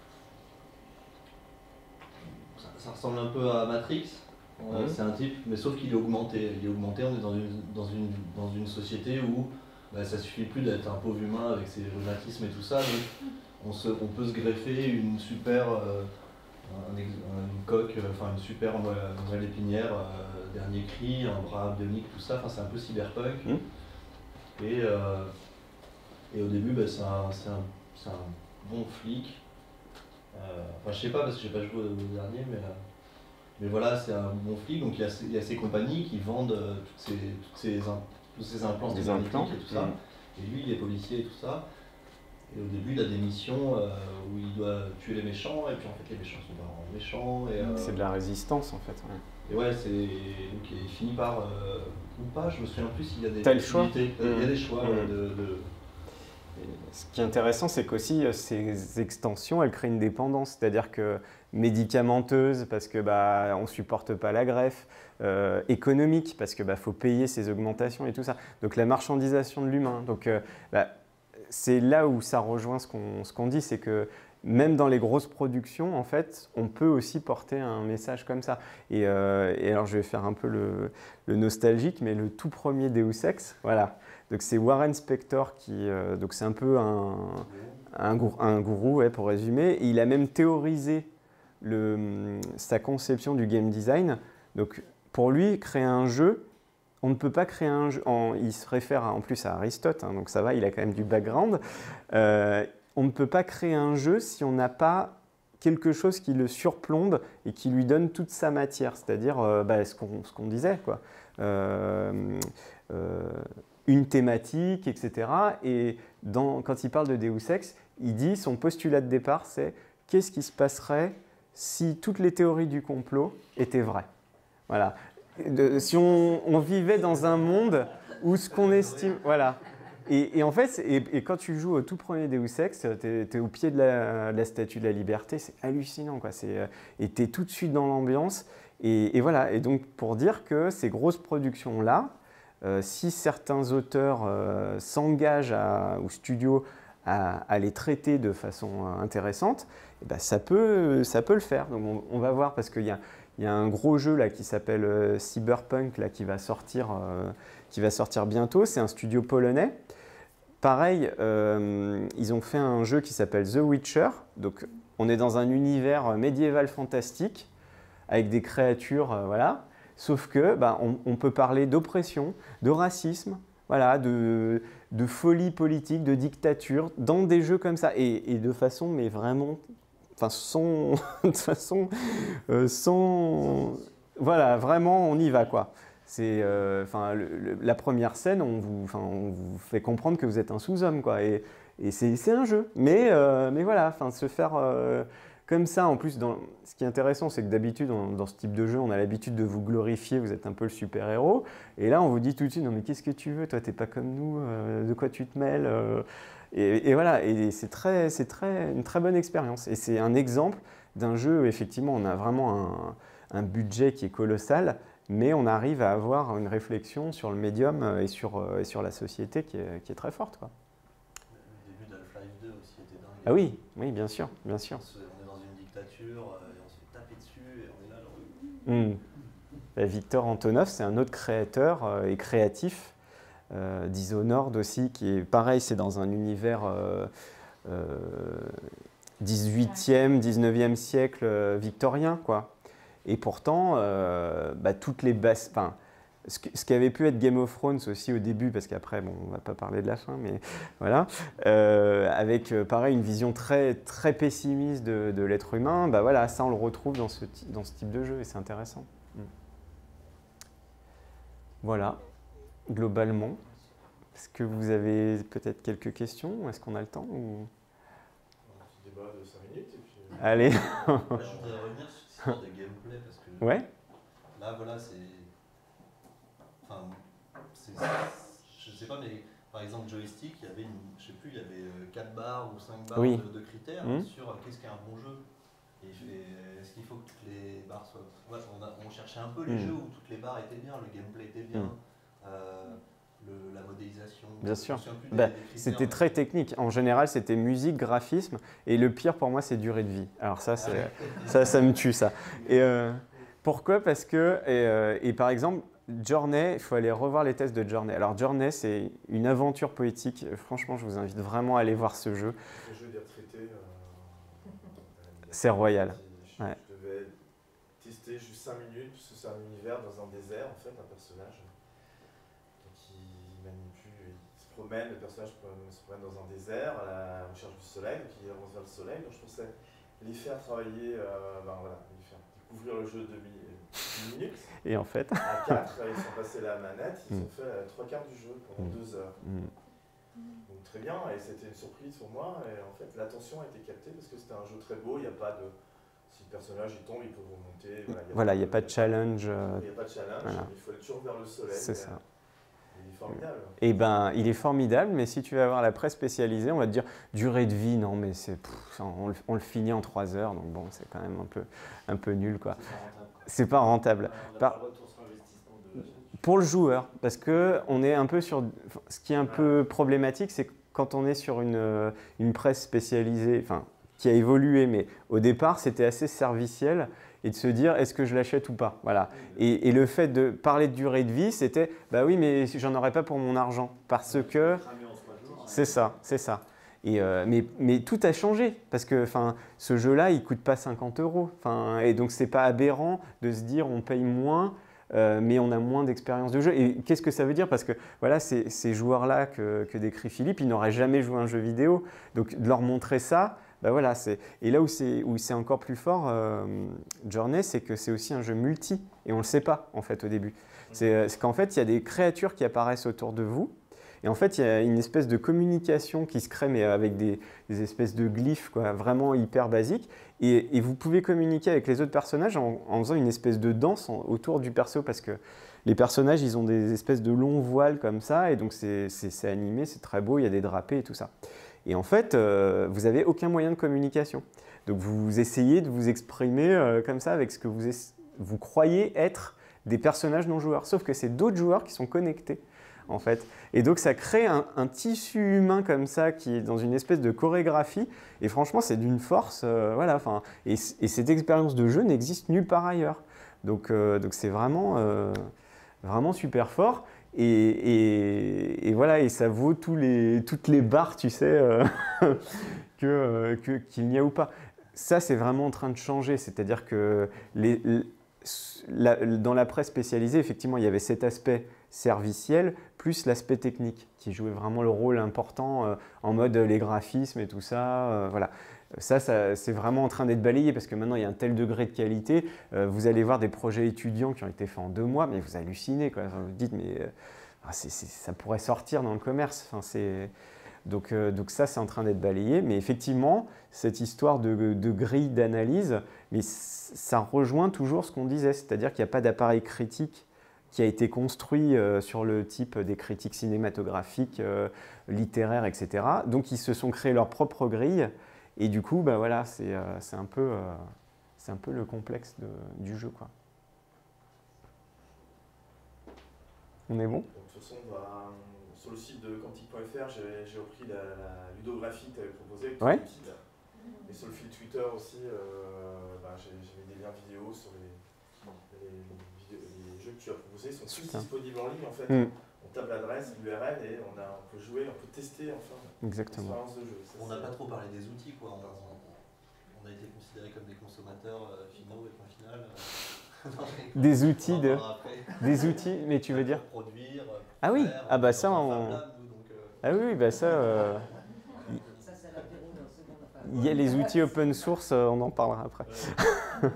ça ressemble un peu à Matrix. C'est un type, mais sauf qu'il est augmenté. Il est augmenté, on est dans une société où bah, ça suffit plus d'être un pauvre humain avec ses rhumatismes et tout ça. Donc on peut se greffer une super... une coque, enfin une super moelle épinière, dernier cri, un bras bionique, tout ça, enfin c'est un peu cyberpunk. Et au début bah, c'est un bon flic. Enfin je sais pas parce que j'ai pas joué au dernier, mais voilà, c'est un bon flic, donc il y a ces compagnies qui vendent tous ces implants cybernétiques et tout ça. Et lui il est policier et tout ça. Et au début, il a des missions où il doit tuer les méchants, et puis en fait, les méchants sont pas vraiment méchants. C'est de la résistance, en fait. Ouais. Et ouais, donc il finit par... ou pas, je me souviens plus s'il y a des possibilités. Il y a des choix Ce qui est intéressant, c'est qu'aussi, ces extensions, elles créent une dépendance. C'est-à-dire que médicamenteuse, parce que on ne supporte pas la greffe, économique, parce que faut payer ces augmentations et tout ça. Donc la marchandisation de l'humain. Donc c'est là où ça rejoint ce qu'on dit, c'est que même dans les grosses productions, en fait, on peut aussi porter un message comme ça. Et alors, je vais faire un peu le nostalgique, mais le tout premier Deus Ex, voilà. Donc, c'est Warren Spector qui... donc, c'est un peu Un gourou, ouais, pour résumer. Et il a même théorisé sa conception du game design. Donc, pour lui, créer un jeu, on ne peut pas créer un jeu. Il se réfère en plus à Aristote, hein, donc ça va, il a quand même du background. On ne peut pas créer un jeu si on n'a pas quelque chose qui le surplombe et qui lui donne toute sa matière, c'est-à-dire ce qu'on disait, quoi. Une thématique, etc. Et quand il parle de Deus Ex, il dit, son postulat de départ, c'est qu'est-ce qui se passerait si toutes les théories du complot étaient vraies. Voilà. Si on vivait dans un monde où ce qu'on estime... Voilà. Et en fait, quand tu joues au tout premier Deus Ex, tu es au pied de la Statue de la Liberté, c'est hallucinant, quoi. Et tu es tout de suite dans l'ambiance. Et voilà. Et donc, pour dire que ces grosses productions-là, si certains auteurs s'engagent aux studios à les traiter de façon intéressante, eh ben, ça peut le faire. Donc on va voir, parce qu'il y a un gros jeu là, qui s'appelle Cyberpunk là, qui va sortir bientôt. C'est un studio polonais. Pareil, ils ont fait un jeu qui s'appelle The Witcher. Donc on est dans un univers médiéval fantastique avec des créatures, voilà. Sauf que on peut parler d'oppression, de racisme, voilà, de folie politique, de dictature, dans des jeux comme ça, et de façon, mais vraiment, enfin, voilà, vraiment, on y va, quoi. C'est, la première scène, on vous fait comprendre que vous êtes un sous-homme, quoi, et c'est un jeu, mais voilà, enfin, se faire comme ça, en plus, ce qui est intéressant, c'est que d'habitude, dans ce type de jeu, on a l'habitude de vous glorifier, vous êtes un peu le super-héros. Et là, on vous dit tout de suite, non mais qu'est-ce que tu veux, toi, t'es pas comme nous, de quoi tu te mêles et voilà, et c'est une très bonne expérience. Et c'est un exemple d'un jeu où, effectivement, on a vraiment un budget qui est colossal, mais on arrive à avoir une réflexion sur le médium et sur la société qui est très forte, quoi. Le début d'Half-Life 2 aussi était dingue. Ah oui, oui, bien sûr, bien sûr. Et on se fait taper dessus et on est là genre... Victor Antonov, c'est un autre créateur et créatif, Dishonored aussi, qui est pareil, c'est dans un univers 18e, 19e siècle victorien, quoi. Et pourtant, toutes les bases... Ce qui avait pu être Game of Thrones aussi au début, parce qu'après, bon, on ne va pas parler de la fin, mais voilà, avec pareil une vision très, très pessimiste de l'être humain, voilà, ça on le retrouve dans ce type de jeu et c'est intéressant. Voilà, globalement. Est-ce que vous avez peut-être quelques questions? Est-ce qu'on a le temps ou... Un petit débat de 5 minutes et puis... Allez. Je voudrais revenir sur cette histoire de gameplay, parce que ouais. Là, voilà, c'est... Enfin, je sais pas, mais par exemple, joystick, il y avait, je sais plus, il y avait 4 barres ou 5 barres de critères sur qu'est-ce qu'est un bon jeu. Et est-ce qu'il faut que toutes les barres soient... Ouais, on cherchait un peu les jeux où toutes les barres étaient bien, le gameplay était bien, la modélisation... Bien sûr. C'était très technique. En général, c'était musique, graphisme, et le pire pour moi, c'est durée de vie. Alors ça, ça me tue, ça. Et pourquoi? Parce que, et par exemple, Journey, il faut aller revoir les tests de Journey. Alors Journey, c'est une aventure poétique. Franchement, je vous invite vraiment à aller voir ce jeu. Le jeu des retraités. C'est royal. Je devais tester juste 5 minutes, parce que c'est un univers dans un désert, en fait, un personnage. Donc il manipule, il se promène, le personnage se promène dans un désert à la recherche du soleil, donc il avance vers le soleil. Donc je pensais les faire travailler, les faire découvrir le jeu de 10 minutes. Et en fait, à 4, ils sont passés la manette, ils ont fait 3 quarts du jeu pendant 2 heures. Donc très bien, et c'était une surprise pour moi, et en fait l'attention a été captée parce que c'était un jeu très beau, il n'y a pas de... Si le personnage il tombe, il peut remonter. Voilà, il n'y a pas de challenge. Il n'y a pas de challenge, voilà. Il faut aller toujours vers le soleil. C'est ça. Il est formidable. Eh ben, il est formidable, mais si tu vas voir la presse spécialisée, on va te dire durée de vie, non mais on le finit en 3 heures, donc bon, c'est quand même un peu nul, quoi. C'est pas rentable. Pour le joueur, parce que on est un peu sur... Ce qui est un peu problématique, c'est quand on est sur une presse spécialisée, enfin, qui a évolué, mais au départ, c'était assez serviciel, et de se dire, est-ce que je l'achète ou pas? Voilà. Et le fait de parler de durée de vie, c'était, bah oui, mais j'en aurais pas pour mon argent, parce que... C'est ça, c'est ça. Mais tout a changé parce que ce jeu-là, il ne coûte pas 50 €. Et donc, ce n'est pas aberrant de se dire on paye moins, mais on a moins d'expérience de jeu. Et qu'est-ce que ça veut dire? Parce que voilà, ces joueurs-là que décrit Philippe, ils n'auraient jamais joué à un jeu vidéo. Donc, de leur montrer ça, bah voilà, et là où c'est encore plus fort, Journey, c'est que c'est aussi un jeu multi. Et on ne le sait pas, en fait, au début. C'est qu'en fait, il y a des créatures qui apparaissent autour de vous. Et en fait, il y a une espèce de communication qui se crée, mais avec des espèces de glyphes, quoi, vraiment hyper basiques. Et vous pouvez communiquer avec les autres personnages en faisant une espèce de danse autour du perso, parce que les personnages, ils ont des espèces de longs voiles comme ça, et donc c'est animé, c'est très beau, il y a des drapés et tout ça. Et en fait, vous n'avez aucun moyen de communication. Donc vous essayez de vous exprimer comme ça avec ce que vous croyez être des personnages non joueurs. Sauf que c'est d'autres joueurs qui sont connectés, en fait. Et donc ça crée un tissu humain comme ça qui est dans une espèce de chorégraphie. Et franchement, c'est d'une force. Voilà, et cette expérience de jeu n'existe nulle part ailleurs. Donc c'est vraiment, vraiment super fort. Et voilà, et ça vaut toutes les barres, tu sais, qu'il n'y a ou pas. Ça, c'est vraiment en train de changer. C'est-à-dire que dans la presse spécialisée, effectivement, il y avait cet aspect serviciel plus l'aspect technique qui jouait vraiment le rôle important en mode les graphismes et tout ça. Voilà. Ça c'est vraiment en train d'être balayé parce que maintenant il y a un tel degré de qualité. Vous allez voir des projets étudiants qui ont été faits en 2 mois, mais vous hallucinez, quoi. Vous dites, mais ça pourrait sortir dans le commerce. Donc ça, c'est en train d'être balayé. Mais effectivement, cette histoire de grille d'analyse, mais ça rejoint toujours ce qu'on disait, c'est-à-dire qu'il n'y a pas d'appareil critique qui a été construit sur le type des critiques cinématographiques, littéraires, etc. Donc, ils se sont créés leur propre grille. Et du coup, bah voilà, c'est un peu le complexe du jeu, quoi. On est bon? De toute façon, sur le site de Quantique.fr, j'ai repris la ludographie que tu avais proposée. Ouais. Et sur le fil Twitter aussi, j'ai mis des liens vidéo sur les jeux que tu as proposés. Ils sont tous disponibles en ligne, en fait. On tape l'adresse, l'URL et on peut jouer, on peut tester enfin l'expérience de jeu. On n'a pas trop parlé des outils, quoi. On a été considérés comme des consommateurs finaux et point final. Des outils des outils, mais tu veux dire produire, ah oui, ah bah ça ah oui, bah ça il y a les outils open source, on en parlera après. On a de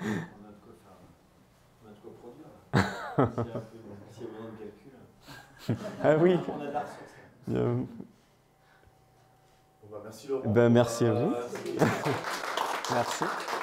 quoi produire. S'il y a besoin de calcul. Ah oui. On a de la ressource. Bon, merci Laurent. Ben, merci à vous. Merci.